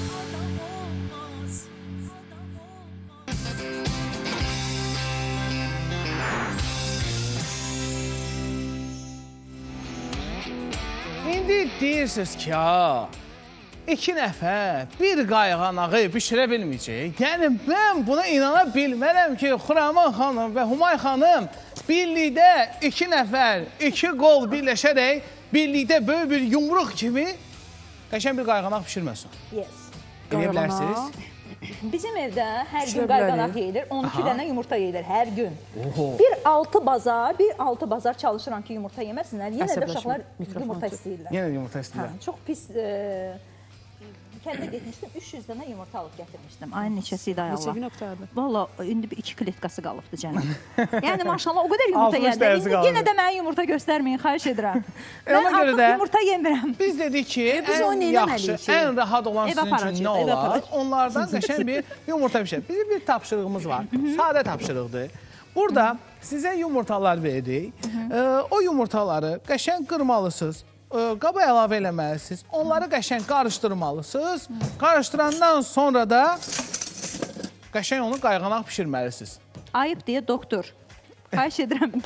İndi deyirsiniz ki, iki nəfər bir qayğanağı bişirə bilməyəcək. Yəni, mən buna inana bilmərəm ki, Xuraman xanım və Humay xanım birlikdə iki nəfər, iki qol birləşərək, birlikdə böyük bir yumruq kimi qəşəng bir qayğanaq bişirməsin. Yes. Eləyə bilərsiniz? Bizim evdə hər gün qayğanaq yeyilir, 12 dənə yumurta yeyilir hər gün. Bir altı bazar çalışıram ki, yumurta yeməsinlər. Yenə də uşaqlar yumurta istəyirlər. Yenə yumurta istəyirlər. Çox pis kəndə getmişdim, 300 dənə yumurta alıb gətirmişdim. Ayın neçəsi idi, ay Allah. Neçə gün oqtardı? Valla, indi 2 kletkası qalıbdı canım. Yəni, maşallah, o qədər yumurta yedim. Yenə də mənə yumurta göstərməyin, xahiş edirəm. Mən artıq yumurta yemirəm. Biz dedik ki, ən yaxşı, ən rahat olan sizin üçün nə olar? Onlardan qəşəng bir yumurta bişir. Bizim bir tapşırığımız var. Sadə tapşırıqdır. Burada sizə yumurtalar veririk. O yumurtaları qəşəng qırmalısınız. Qaba əlavə eləməlisiniz. Onları qəşəng qarışdırmalısınız. Qarışdırandan sonra da qəşəng onu qayğanaq pişirməlisiniz. Ayıb deyə doktor. Xahiş edirəm.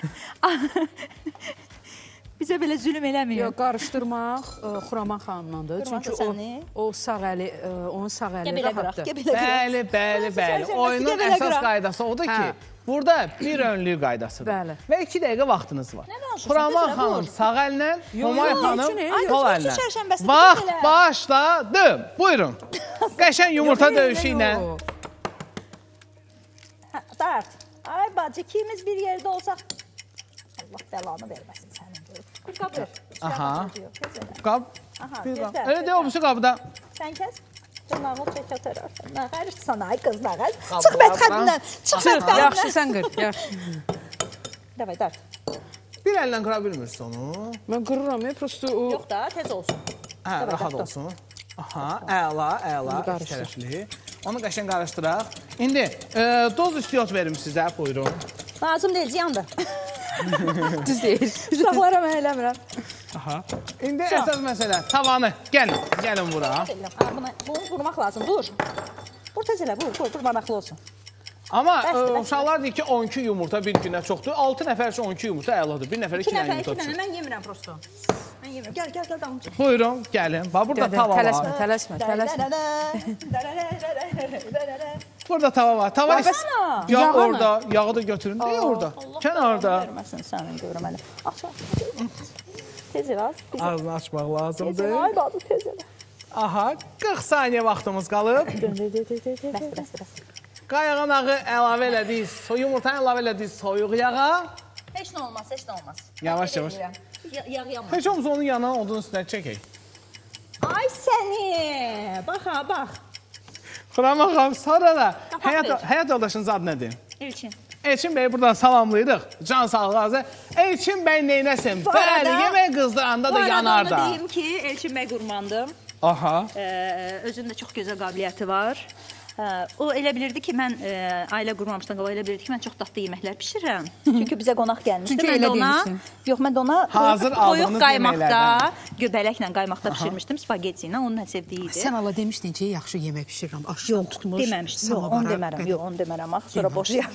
Bizə belə zülm eləməyin. Yox, qarışdırmaq Xuraman xanımdandır. Çünki o sağ əli, onun sağ əli rahatdır. Bəli. Oyunun əsas qaydası odur ki, burada bir önlük qaydasıdır. Bəli. Və 2 dəqiqə vaxtınız var. Xuraman xanım sağ əllə, Humay xanım sol əllə. Vaxt başladı. Buyurun. Qəşəng yumurta döyüşü ilə. Dart. Ay bacı, ikimiz bir yerdə olsaq. Allah bəlanı verməsin sənin. Qab ver. Aha. Qab. Öyle de o bu qabda. Sən kəs. Canlarını çək ataraq. Nə qarışdı sana ay qız, nə qarış. Çıx mətxəbindən. Çıx mətxəbindən. Yaxşı, sən qır. Yaxşı. Davay, Dart. Bir əllə qıra bilmirsən onu. Mən qırıram ya, prosto o... Yox da, tez olsun. Hə, rahat olsun. Aha, əla, iki tərəfli. Onu qəşəng qarışdıraq. İndi doz istiyot verim sizə, buyurun. Lazım deyil, ziyandır. Düz deyil. Uşaqlara mən eləmirəm. Aha. İndi əsas məsələ, tavanı. Gəlin bura. Bunu vurmaq lazım, dur. Vur tez elə, vur, maraqlı olsun. Amma uşaqlar deyir ki, 12 yumurta bir günə çoxdur. 6 nəfər üçün 12 yumurta əladır. Bir nəfər 2 dənə yumurta düşür. Mən yemirəm prosto. Mən yemirəm. Gəl, damcı. Buyurun, gəlin. Bax, burada tava var. Tələsmə. Burada tava var. Tava yağ orada, yağı da götürün. Deyə orada, kənarda. Verməsin sənin görüm hələ. Aç. Tez elə. Ağzını açmaq lazımdır. Ay, bazı tez elə. Aha, 40 saniyə vaxtımız qalıb. Bəs. Qayğanağı əlavə elədik, yumurtanı əlavə elədik soyuq yağa. Heç nə olmaz. Yavaş. Yağ yanmaz. Heç olmasa onun yanına onun üstünə çəkək. Ay səni. Bax. Xuraman xanım, sonra da həyat yoldaşınız adı nədir? Elçin bəyi buradan salamlayırıq. Can sağlığı. Elçin bəy neynəsin? Bəli, yemək qızdıranda da yanar da. Bu arada onu deyim ki, Elçin bəy qurmandım. Aha. Özündə çox gözəl qabiliyyəti var. O elə bilirdi ki, mən ailə qurmamışdan qabaq elə bilirdi ki, mən çox dadlı yeməklər pişirirəm. Çünki bizə qonaq gəlmişdi. Çünki elə deyirsən. Yox, mən də ona toyuq qaymaqda, göbələklə qaymaqda pişirmişdim, spagetti ilə, onun sevdiyi idi. Sən Allah demişdin ki, yaxşı yemək pişirirəm, aşdan tutmuş. Deməmişdim, yox, onu demərəm, sonra boşuyam.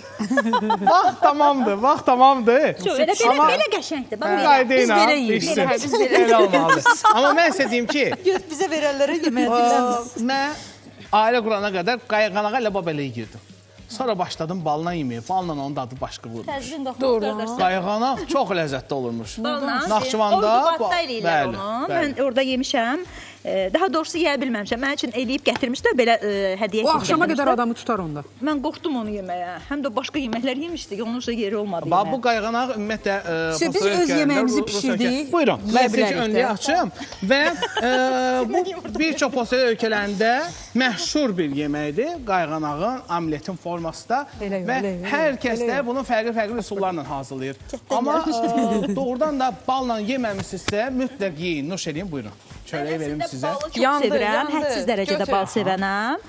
Vaxt tamamdır. Belə qəşəngdir. Qayda ilə, işdir. Elə olmalıdır. Amma mən sizə deyim ki, bizə verənlərə yemək mən ailə qurana qədər qayğanağa ilə babələ yeyirdim. Sonra başladım balla yeməyə. Balla onun dadı başqa vurmuş. Təzmin qoxmaq. Qayğanaq çox ləzzətli olurmuş. Balla. Naxçıvanda. Ordubadda eləyirlər onu. Mən orada yemişəm. Daha doğrusu yeyə bilməmişəm. Mən üçün eləyib gətirmişdilər belə hədiyyə. O axşama qədər adamı tutar onda. Mən qorxdum onu yeməyə. Həm də başqa yeməklər yemişdik. Onun üçün yeri olmadı. Bu qayğanaq ümumiyyətlə biz öz yeməyimizi pişirdik. Buyurun. Mən sizə önlüyü açım və bu bir çox Posel ölkələrində məşhur bir yeməkdir. Qayğanağın omletin formasında və hər kəs də bunu fərqli üsullarla hazırlayır. Amma doğrudan da balla yeməmisinizsə mütləq yeyin, nuş edin, buyurun. Çörəyi verim sizə. Çox sevirəm, hədsiz dərəcədə bal sevənəm.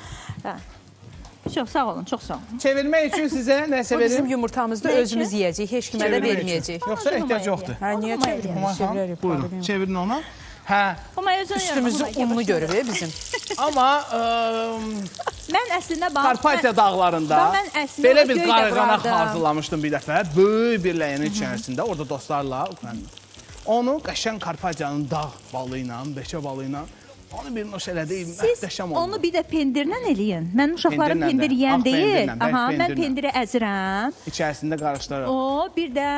Çox sağ olun, çox sağ olun. Çevirmək üçün sizə nəsə verim? Bizim yumurtamızda özümüz yeyəcəyik, heç kimə də verməyəcəyik. Yoxsa ehtiyac yoxdur. Hə, niyə çevirək? Buyurun, çevirin ona. Hə. Üstümüzü unlu görür bizim. Amma mən əslində bax Karpatiya dağlarında belə bir qayğanaq hazırlamışdım bir dəfə. Böyük bir ləyənin içərisində, orada dostlarla Ukraynada. Onu qəşəng Karpatiyanın dağ balı ilə, beçə balı ilə onu bir noş elədik, məhtəşəm oldu. Onu bir də pendirlə eləyin. Mən uşaqlarım pendir yeyən deyil. Mən pendiri əzirəm. İçərisində qarışdırırıq. O, bir də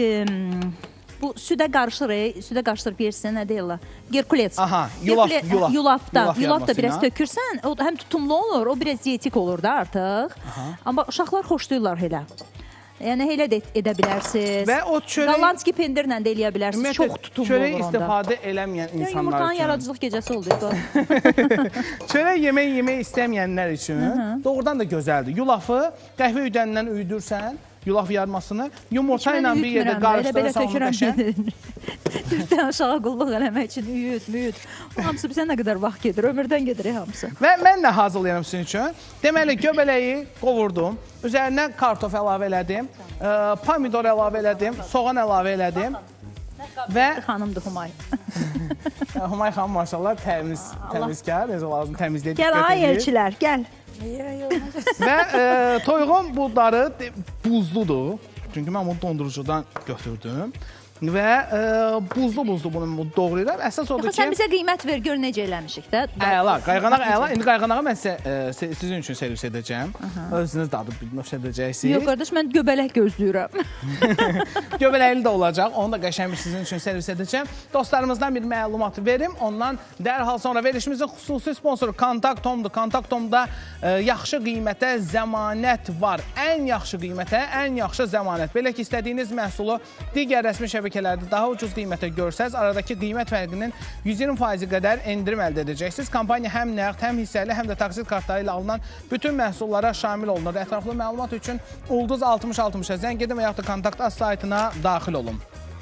bu südə qarışdırıb yersin, nə deyirlər? Gerkulets. Aha, Yulaf da biraz tökürsən, o həm tutumlu olur, o biraz dietik olur da artıq. Amma uşaqlar xoşlayırlar elə. Yəni elə də edə bilərsiniz. Və o çörək Qalanski pendirlə də eləyə bilərsiniz. Çox tutumlu olur onda. Çörək istifadə eləməyən insanlar üçün. Yumurtanın yaradıcılıq gecəsi oldu. Çörək yemək istəməyənlər üçün doğrudan da gözəldir. Yulafı qəhvə üydəndən üydürsən, yulaf yarmasını. Yumurta ilə bir yerdə qarışdırırsan onu qəşəng. Dürtdən aşağı qulluq eləmək üçün müyüt. Hamısı bizə nə qədər vaxt gedir, ömürdən gedir hamısı. Və mən də hazırlayıram sizin üçün. Deməli, göbələyi qovurdum. Üzərinə kartof əlavə elədim. Pomidor əlavə elədim. Soğan əlavə elədim. Və xanımdır Humay. Humay xanım maşallah təmizkar, necə lazım təmizliyə diqqət edir. Gəl ay elçilər, gəl. Və toyuğun budları buzludur. Çünki mən bunu dondurucudan götürdüm. Və buzlu bunu doğrayıram. Əsas odur ki... Sən bizə qiymət ver, gör necə eləmişik də. Əla, qayğanaq əla. İndi qayğanağı mən sizin üçün servis edəcəm. Özünüz dadıb bilmək edəcəksiniz. Yox, qardaş, mən göbələk gözləyirəm. Göbələkli də olacaq. Onu da qəşəng sizin üçün servis edəcəm. Dostlarımızdan bir məlumat verim. Ondan dərhal sonra verilişimizin xüsusi sponsoru Kontaktomdur. Kontaktomda yaxşı qiymətə zəmanət var. Ən yaxşı qiymətə, ən yaxşı zəmanət. Belə ki, istədiyiniz məhsulu digər rəsmi şəbəkələrdə daha ucuz qiymətə görsəz, aradakı qiymət fərqinin 120% qədər endirim əldə edəcəksiniz. Kampaniya həm nəqd, həm hissəli, həm də taksit kartları ilə alınan bütün məhsullara şamil olunur. Ətraflı məlumat üçün Ulduz 6060-a zəng edin və yaxud da Kontakt Az saytına daxil olun.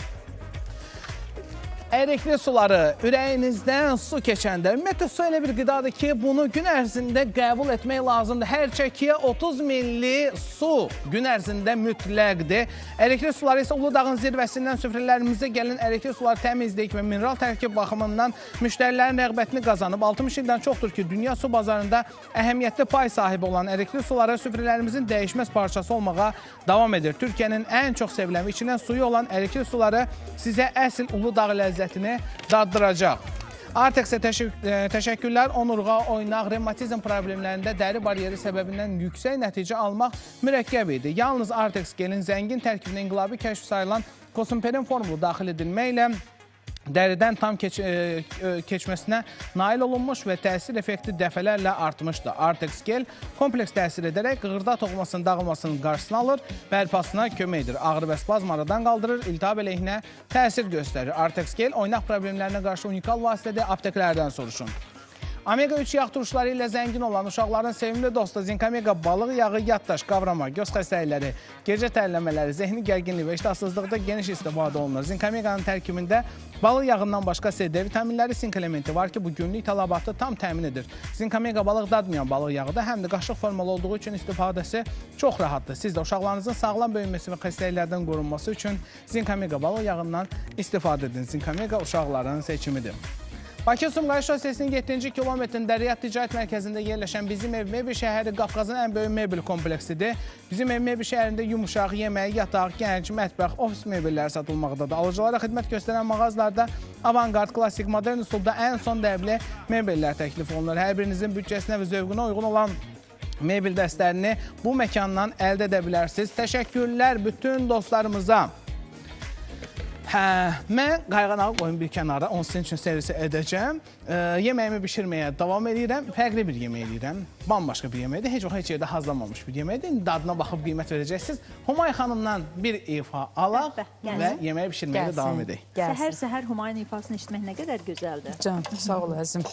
Ərikli suları ürəyinizdən su keçəndə, ümumiyyətlə su elə bir qidadır ki, bunu gün ərzində qəbul etmək lazımdır. Hər çəkiyə 30 milli su gün ərzində mütləqdir. Ərikli suları isə Uludağın zirvəsindən süfrələrimizə gələn ərikli sular təmizlik və mineral tərkib baxımından müştərilərin rəğbətini qazanıb. 60 ildən çoxdur ki, dünya su bazarında əhəmiyyətli pay sahibi olan ərikli suları süfrələrimizin dəyişməz parçası olmağa davam edir. Türkiyənin ən çox sevilən və içindən suyu olan ərikli suları sizə əsl Uludağ ləzzətini daddıracaq. Artex'e təşəkkürlər. Onurğa, oynaq, revmatizm problemlərində dəri bariyeri səbəbindən yüksək nəticə almaq mürəkkəb idi. Yalnız Artex gelin zəngin tərkibinə inqilabi kəşf sayılan Kosunperin formulu daxil edilməklə dəridən tam keçməsinə nail olunmuş və təsir effekti dəfələrlə artmışdır. Artex gel kompleks təsir edərək qığırda toxumasının dağılmasının qarşısını alır, bərpasına kömək edir. Ağrı və spazm aradan qaldırır, iltihab əleyhinə təsir göstərir. Artex gel oynaq problemlərinə qarşı unikal vasitədə apteklərdən soruşun. Omega 3 yağ turşuları ilə zəngin olan uşaqların sevimli dostu Zinkomega balıq yağı, yaddaş, qavrama, göz xəstəlikləri, gecə tərləmələri, zehni gərginliyi və iştahsızlıqda geniş istifadə olunur. Zinkomeganın tərkibində balıq yağından başqa C vitaminləri, sink elementi var ki, bu günlük tələbatı tam təmin edir. Zinkomega balıq dadmayan balıq yağı da həm də qaşıq formalı olduğu üçün istifadəsi çox rahatdır. Siz də uşaqlarınızın sağlam böyünməsi və xəstəliklərdən qorunması üçün Zinkomega balıq yağından istifadə edin. Zinkomega uşaqların seçimidir. Bakı-Sumqayıt şosesinin 7-ci kilometrində Riyad Ticarət Mərkəzində yerləşən Bizim Ev Mebel şəhəri Qafqazın ən böyük mebel kompleksidir. Bizim Ev Mebel şəhərində yumuşaq, yemək, yataq, gənc, mətbəx, ofis mebelləri satılmaqdadır. Alıcılara xidmət göstərən mağazalarda avantqard, klassik, modern üsulda ən son dəbli mebellər təklif olunur. Hər birinizin büdcəsinə və zövqünə uyğun olan mebel dəstlərini bu məkandan əldə edə bilərsiniz. Təşəkkürlər bütün dostlarımıza. Mən qayğanağı qoyun bir kənara, onu sizin üçün servisi edəcəm. Yeməyimi bişirməyə davam edirəm. Fərqli bir yemək edirəm. Bambaşqa bir yeməkdir. Heç yerdə hazırlanmamış bir yeməkdir. İndi dadına baxıb qiymət verəcəksiniz. Humay xanımdan bir ifa alaq və yeməyi bişirməyə davam edək. Səhər-səhər Humayın ifasını işitmək nə qədər gözəldir. Can, sağ ol əzim.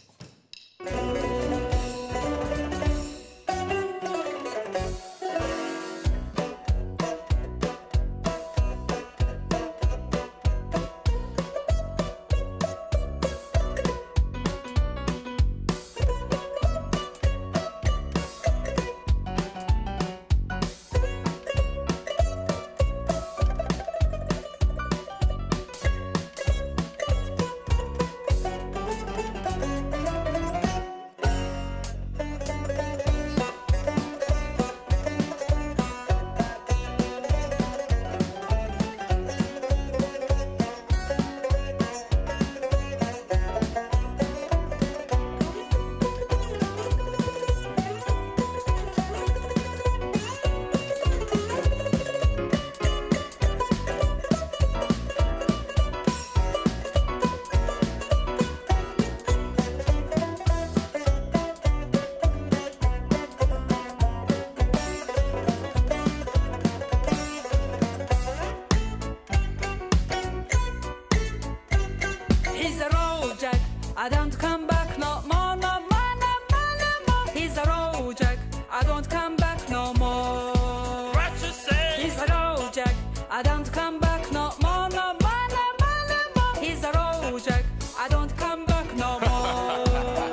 I don't come back no more, no more, no more, no more. He's a road jack. I don't come back no more. What you say? He's project. I don't come back no more.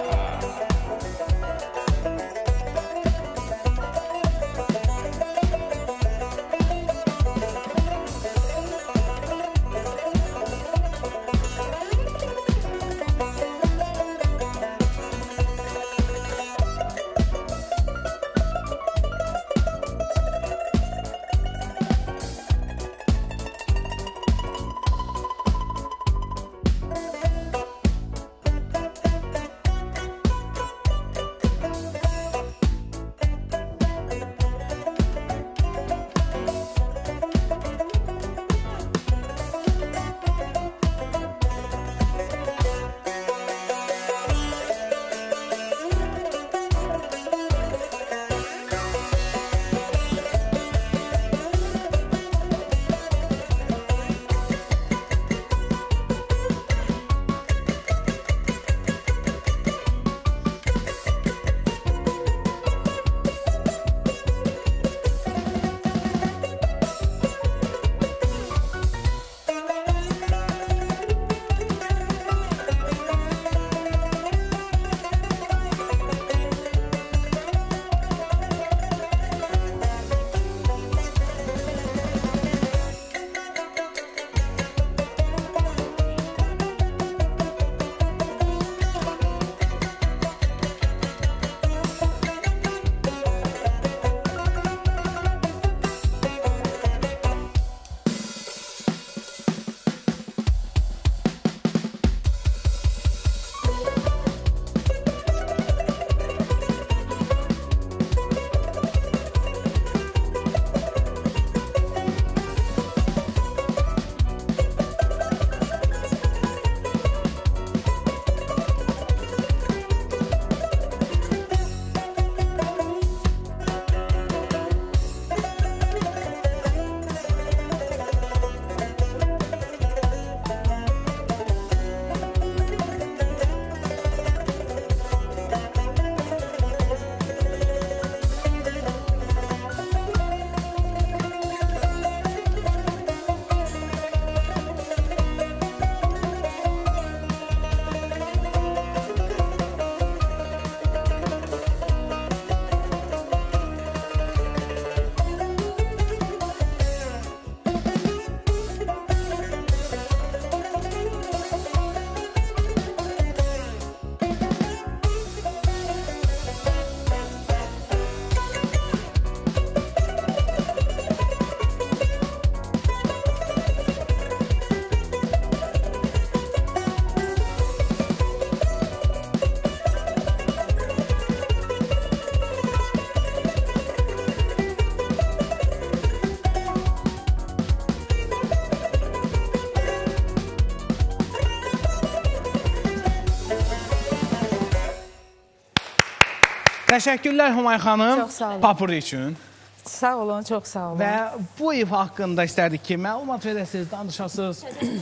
Təşəkkürlər Humay xanım. Çox sağ olun. Papuri üçün. Sağ olun, çox sağ olun. Və bu ifa haqqında istərdik ki, məlumat verəsiniz, danışasınız.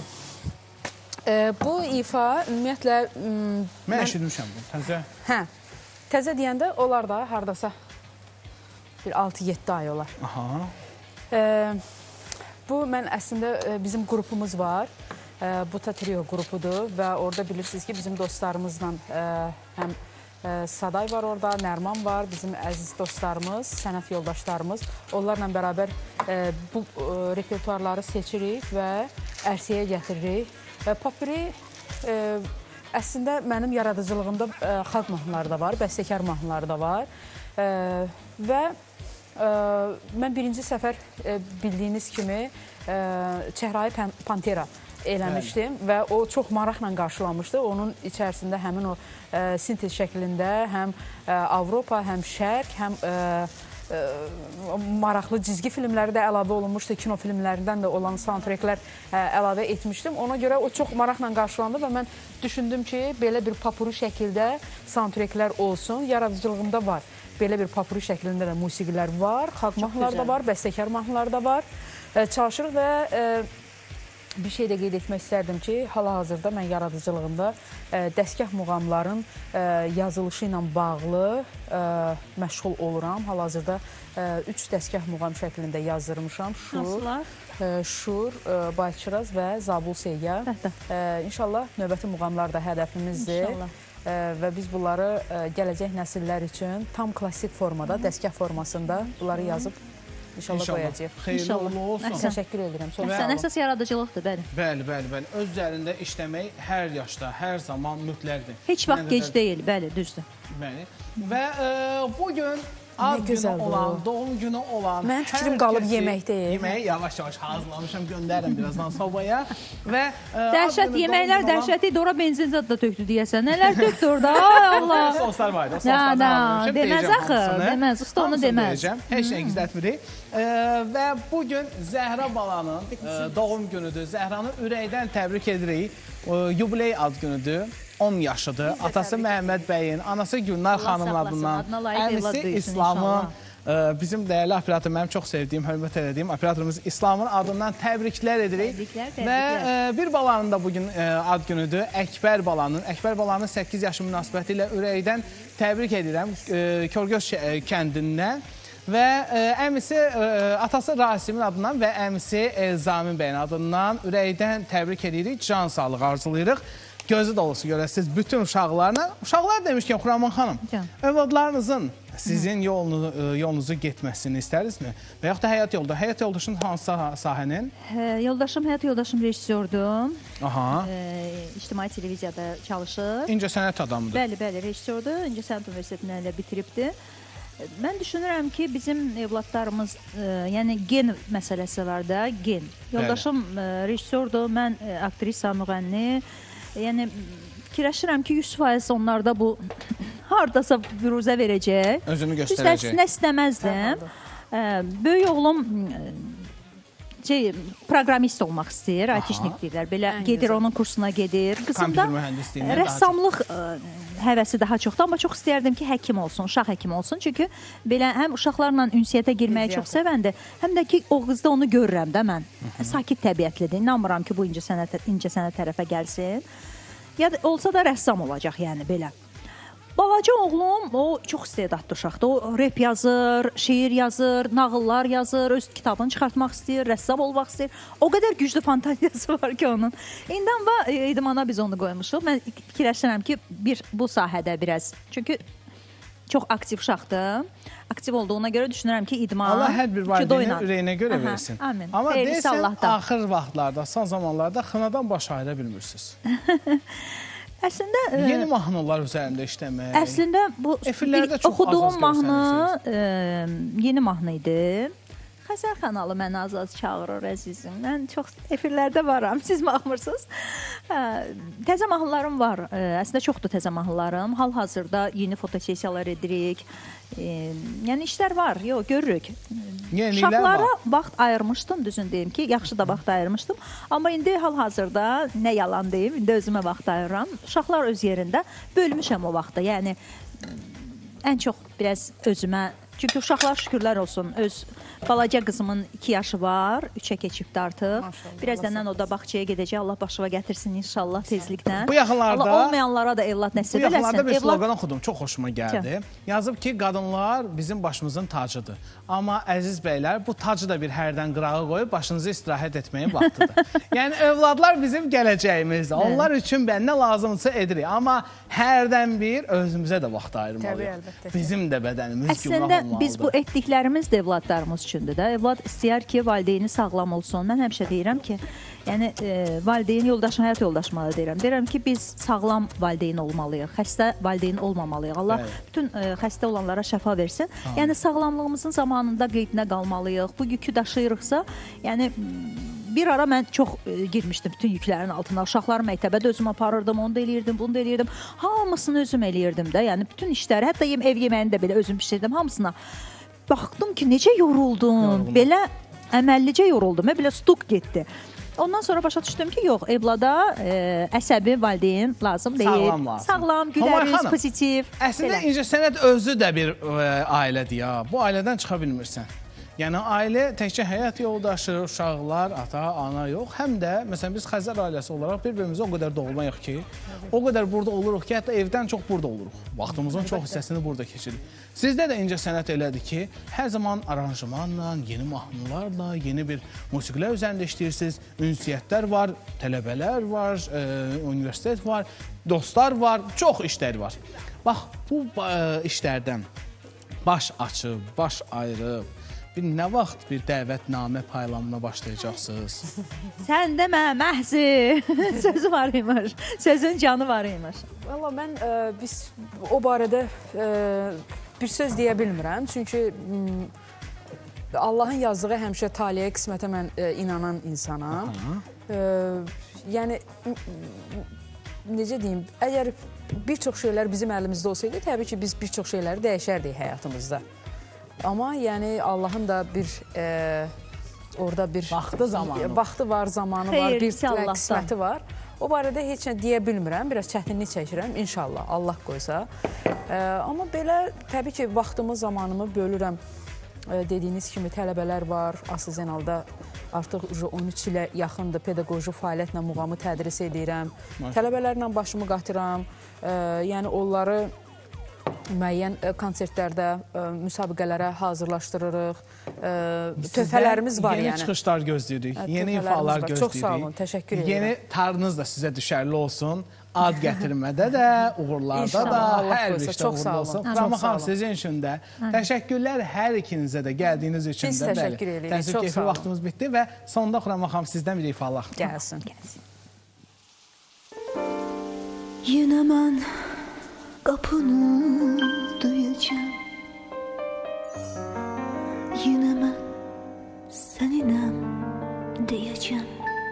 Bu ifa ümumiyyətlə... Mən eşitmişəm bu, təzə. Hə, təzə deyəndə onlar da haradasa bir 6-7 ay olar. Aha. Bu, mən əslində bizim qrupumuz var. Buta Trio qrupudur və orada bilirsiniz ki, bizim dostlarımızla həm Saday var orada, Nərman var, bizim əziz dostlarımız, sənət yoldaşlarımız. Onlarla bərabər bu repertuarları seçirik və ərsəyə gətiririk. Papuri əslində mənim yaradıcılığımda xalq mahnıları da var, bəstəkar mahnıları da var. Və mən birinci səfər bildiyiniz kimi Çəhrayı Pantera eləmişdim və o çox maraqla qarşılamışdı. Onun içərisində həmin o sintez şəklində həm Avropa, həm Şərq, həm maraqlı cizgi filmləri də əlavə olunmuşdu. Kino filmlərindən də olan soundtracklər əlavə etmişdim. Ona görə o çox maraqla qarşılandı və mən düşündüm ki, belə bir papuri şəkildə soundtracklər olsun. Yaradıcılığımda var. Belə bir papuri şəklində də musiqilər var, xalq mahnıları da var, bəstəkar mahnıları da var. Çalışırıq və bir şey də qeyd etmək istərdim ki, hal-hazırda mən yaradıcılığımda dəstgah muğamların yazılışı ilə bağlı məşğul oluram. Hal-hazırda 3 dəstgah muğam şəklində yazdırmışam. Şur, Bayçıraz və Zabul Seyyar. İnşallah növbəti muğamlar da hədəfimizdir. Və biz bunları gələcək nəsillər üçün tam klassik formada, dəstgah formasında bunları yazıb İnşallah qoyacaq. Xeyirli uğurlu olsun. Təşəkkür edirəm. Sən əsas yaradıcılıqdır, bəli. Bəli. Öz üzərində işləmək hər yaşda, hər zaman mütləqdir. Heç vaxt gec deyil, bəli, düzdür. Bəli. Və bugün ad günü olan, doğum günü olan Mənim fikrim qalıb yeməkdəyil. Yeməyi yavaş-yavaş hazırlamışam, göndərin birazdan sobaya. Və Dəhşət yeməklər, dəhşət idi. Ora benzin zad da tökdü deyəsən. Nələr tökdü orada? Ay Allah. Soslar var idi. Deməz axı, deməz. Usta onu deməz. Heç şey gizlətmirik. Və bugün Zəhra balanın doğum günüdür. Zəhranı ürəkdən təbrik edirik. Yubiley ad günüdür. 10 yaşıdır. Atası Məhəmməd bəyin, anası Gülnar xanımın adından, əmisi İslamın, bizim dəyərli operator, mənim çox sevdiyim, hörmət edədiyim operatorumuz İslamın adından təbriklər edirik. Və bir balanın da bugün ad günüdür. Əkbər balanın 8 yaşı münasibəti ilə ürəkdən təbrik edirəm Körgöz kəndindən. Və əmisi, atası Rasimin adından və əmisi Zamin bəyin adından ürəkdən təbrik edirik, can sağlığı arzulayırıq. Gözü dolusu görəsiniz bütün uşaqlarla. Uşaqlar demişkən, Xuraman xanım, övladlarınızın sizin yolunuzu getməsini istərinizmi? Və yaxud da həyat yolda. Həyat yoldaşın hansı sahənin? Həyat yoldaşım rejissordur. Aha. İctimai televiziyada çalışır. İncəsənət adamıdır. Bəli, rejissordur. İncəsənət Universitetini ilə bitiribdir. Mən düşünürəm ki, bizim evladlarımız, yəni gen məsələsi var da, gen. Yoldaşım rejissordur, mən aktrisa, müğənni. Yəni, fikirləşirəm ki, 100% onlarda bu haradasa büruzə verəcək. Özünü göstərəcək. Düz istəməzdim. Böyük oğlum proqramist olmaq istəyir, aytişnik deyirlər. Belə gedir, onun kursuna gedir. Qızım da rəssamlıq həvəsi daha çoxdur, amma çox istəyərdim ki, həkim olsun, uşaq həkim olsun. Çünki belə həm uşaqlarla ünsiyyətə girməyi çox sevəndir, həm də ki, o qızda onu görürəm də mən. Sakit təbiətlidir. İnanmıram ki, bu incəsənət tərəfə gəlsin. Ya olsa da rəssam olacaq, yəni belə. Balaca oğlum, o çox istedadlı uşaqdır. O rep yazır, şeir yazır, nağıllar yazır, öz kitabını çıxartmaq istəyir, rəssam olmaq istəyir. O qədər güclü fantaziyası var ki onun. İndi idmana biz onu qoymuşuq. Mən fikirləşirəm ki, bu sahədə biraz. Çünki çox aktiv uşaqdır. Aktiv olduğuna görə düşünürəm ki, idman Allah hər bir valideynin ürəyinə görə versin. Amin. Amma deyirsən, axır vaxtlarda, son zamanlarda xınadan baş ayıra bilmirsiniz. Əslində yeni mahnılar üzərində işləmək. Əslində bu oxuduğum mahnı yeni mahnı idi. Xəzər kanalı məni az-az çağırır əzizim. Mən çox efirlərdə varam, siz baxmırsınız. Təzə mahnılarım var. Əslində çoxdur təzə mahnılarım. Hal-hazırda yeni fotosessiyalar edirik. Yəni işlər var, görürük. Uşaqlara vaxt ayırmışdım, düzün deyim ki, yaxşı da vaxt ayırmışdım. Amma indi hal-hazırda, nə yalan deyim, indi özümə vaxt ayırıram. Uşaqlar öz yerində bölmüşəm o vaxtda. Yəni, ən çox biraz özümə, çünki uşaqlar şükürlər olsun, öz balaca qızımın 2 yaşı var, 3-ə keçibdir artıq. Birazdan o da bağçaya gedəcək, Allah başıva gətirsin inşallah tezlikdən. Bu yaxınlarda Allah olmayanlara da evlad nəsib eləsin. Bu yaxınlarda bir slogan oxudum, çox xoşuma gəldi. Yazıb ki, qadınlar bizim başımızın tacıdır. Amma əziz bəylər, bu tacı da bir hərdən qırağa qoyub başınızı istirahət etməyin vaxtıdır. Yəni, övladlar bizim gələcəyimizdir. Onlar üçün nə lazımsa edirik. Amma hərdən bir özümüzə də vaxt ayırmalıyıq. Bizim də bədənimiz günah olmalıdır. Əslində, biz bu etdiklərimiz də evladlarımız üçündür də. Evlad istəyər ki, valideyni sağlam olsun. Mən həmişə deyirəm ki, yəni valideyn yoldaşım, həyat yoldaşıma da deyirəm. Deyirəm ki, biz sağlam valideyn olmalıyıq. Xəstə valideyn olmamalıyıq. Allah bütün xəstə olanlara şəfa versin. Yəni sağlamlığımızın zamanında qeydinə qalmalıyıq. Bu yükü daşıyırıqsa, yəni bir ara mən çox girmişdim bütün yüklərin altına. Uşaqları məktəbədə özüm aparırdım, onu da eləyirdim, bunu da eləyirdim. Hamısını özüm eləyirdim də. Yəni bütün işləri, hətta ev yeməyini də belə özüm pişirdim hamısına. Baxdım ki, necə yoruldum. Belə əməllicə yoruldum. Belə stuk getdi. Ondan sonra başa düşdüm ki, yox, evlada əsəbi valideyn lazım deyil. Sağlam lazım. Sağlam, güləriz, pozitiv. Əslində incəsənət özü də bir ailədir ya. Bu ailədən çıxa bilmirsən. Yəni, ailə təkcə həyat yoldaşı, uşaqlar, ata, ana yox. Həm də, məsələn, biz Xəzər ailəsi olaraq bir-birimizə o qədər doğulmayıq ki, o qədər burada oluruq ki, hətta evdən çox burada oluruq. Vaxtımızın çox hissəsini burada keçiririk. Sizdə də incəsənət elədir ki, hər zaman aranjmanla, yeni mahnılarla, yeni bir musiqilər üzərində işləyirsiniz. Ünsiyyətlər var, tələbələr var, universitet var, dostlar var, çox işlər var. Bax, bu işlərdən baş açıb, baş ayırıb, nə vaxt bir dəvətnamə paylamına başlayacaqsınız? Sən demə, məhzi. Sözü var imiş. Sözün canı var imiş. Valla mən biz o barədə bir söz deyə bilmirəm. Çünki Allahın yazdığı həmişə taliyə qismətə mən inanan insanam. Yəni, necə deyim, əgər bir çox şeylər bizim əlimizdə olsaydı, təbii ki, biz bir çox şeyləri dəyişərdik həyatımızda. Amma yəni Allahın da bir orada bir vaxtı var, zamanı var, bir qisməti var. O barədə heç nə deyə bilmirəm, biraz çətinlik çəkirəm, inşallah, Allah qoysa. Amma belə təbii ki, vaxtımı, zamanımı bölürəm. Dediyiniz kimi tələbələr var, Asıl Zeynalda artıq 13 ilə yaxındır, pedaqoji fəaliyyətlə muğamı tədris edirəm. Tələbələrlə başımı qatıram, yəni onları müəyyən konsertlərdə, müsabiqələrə hazırlaşdırırıq. Töhfələrimiz var yəni. Yeni çıxışlar gözləyirik, yeni ifalar gözləyirik. Çox sağ olun, təşəkkür edirəm. Yeni tarınız da sizə düşərli olsun. Ad gətirmədə də, uğurlarda da, hər bir işdə uğurlu olsun. Rəhmə xanım, sizin üçün də təşəkkürlər hər ikinizə də gəldiyiniz üçün də. Biz təşəkkür edirik, çox sağ keyifli olun. vaxtımız bitdi və sonunda Rəhmə xanım sizdən bir ifa alaq. Gəlsin. Yine mən qapını duyacağım, yine mən səninəm deyəcəm,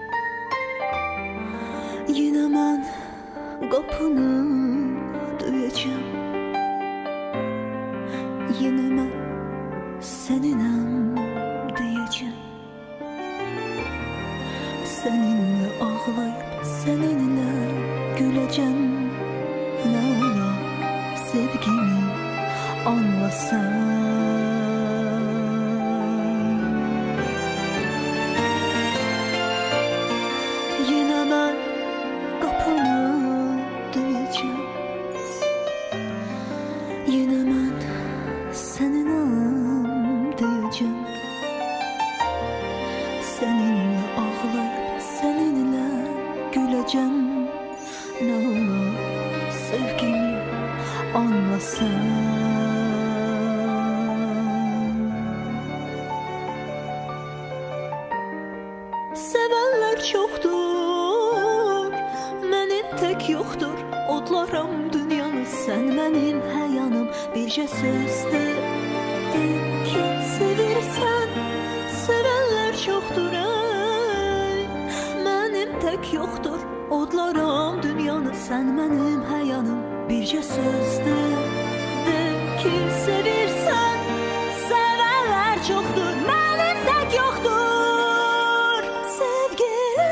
yine mən qapını duyacağım, yine mən səninəm deyəcəm. Səninlə ağlayıb, səninlə güləcəm. Nə ola sevgimi anlasan. Yine mən qapını duyacağım, yine mən səninəm deyəcəm. Səninlə ağlayıb, səninlə güləcəm. Nə ola sevgimi anlasan. Sevənlər çoxdur, mənim tək yoxdur. Odlaram dünyanı, sən mənim həyanım. Bircə sözdür, de ki sevirsən. Sevənlər çoxdur, mənim tək yoxdur. Odlaram dünyanı, sən mənim həyanım. Bircə sözdür, de ki sevirsən. Sevənlər çoxdur, mənim tək yoxdur. Sevgilim.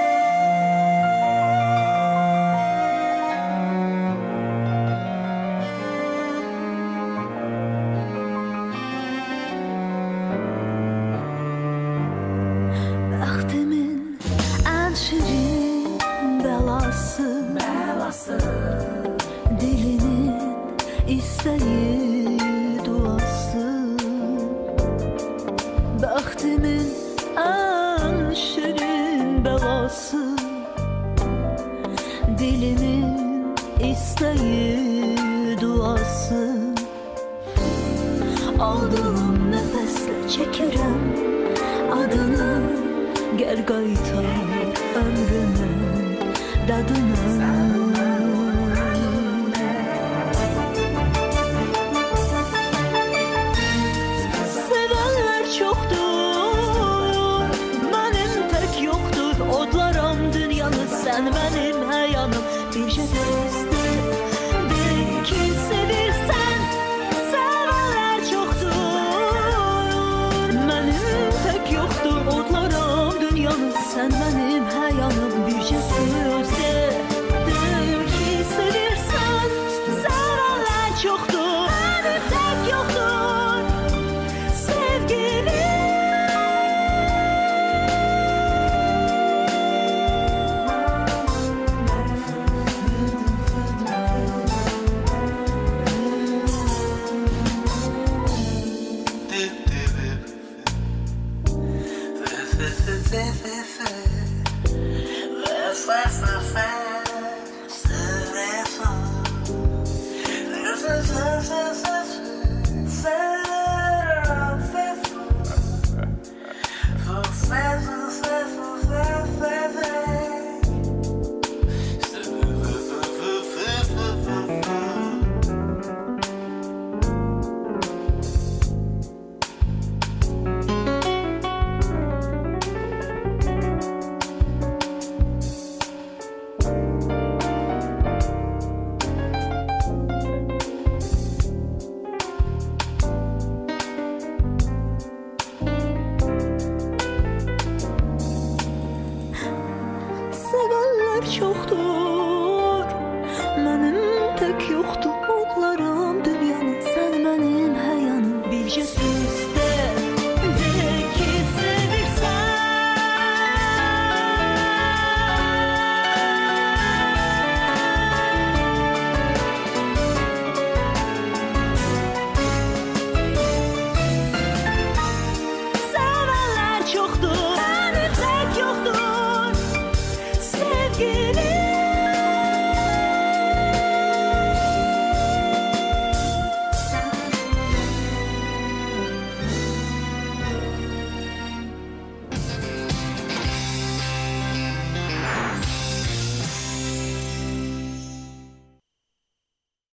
Bəxtimin ən şirin bəlası, dilinin istəyi duası. Bəxtimin ən şirin bəlası, dilimin istəyi duası. Aldığım nəfəslə çəkirəm adını. Gəl qaytar ömrümün dadına. Sevənlər çoxdur, mənim tək yoxdur. Odlaram dünyanı, sən mənim həyanım. Bircə söz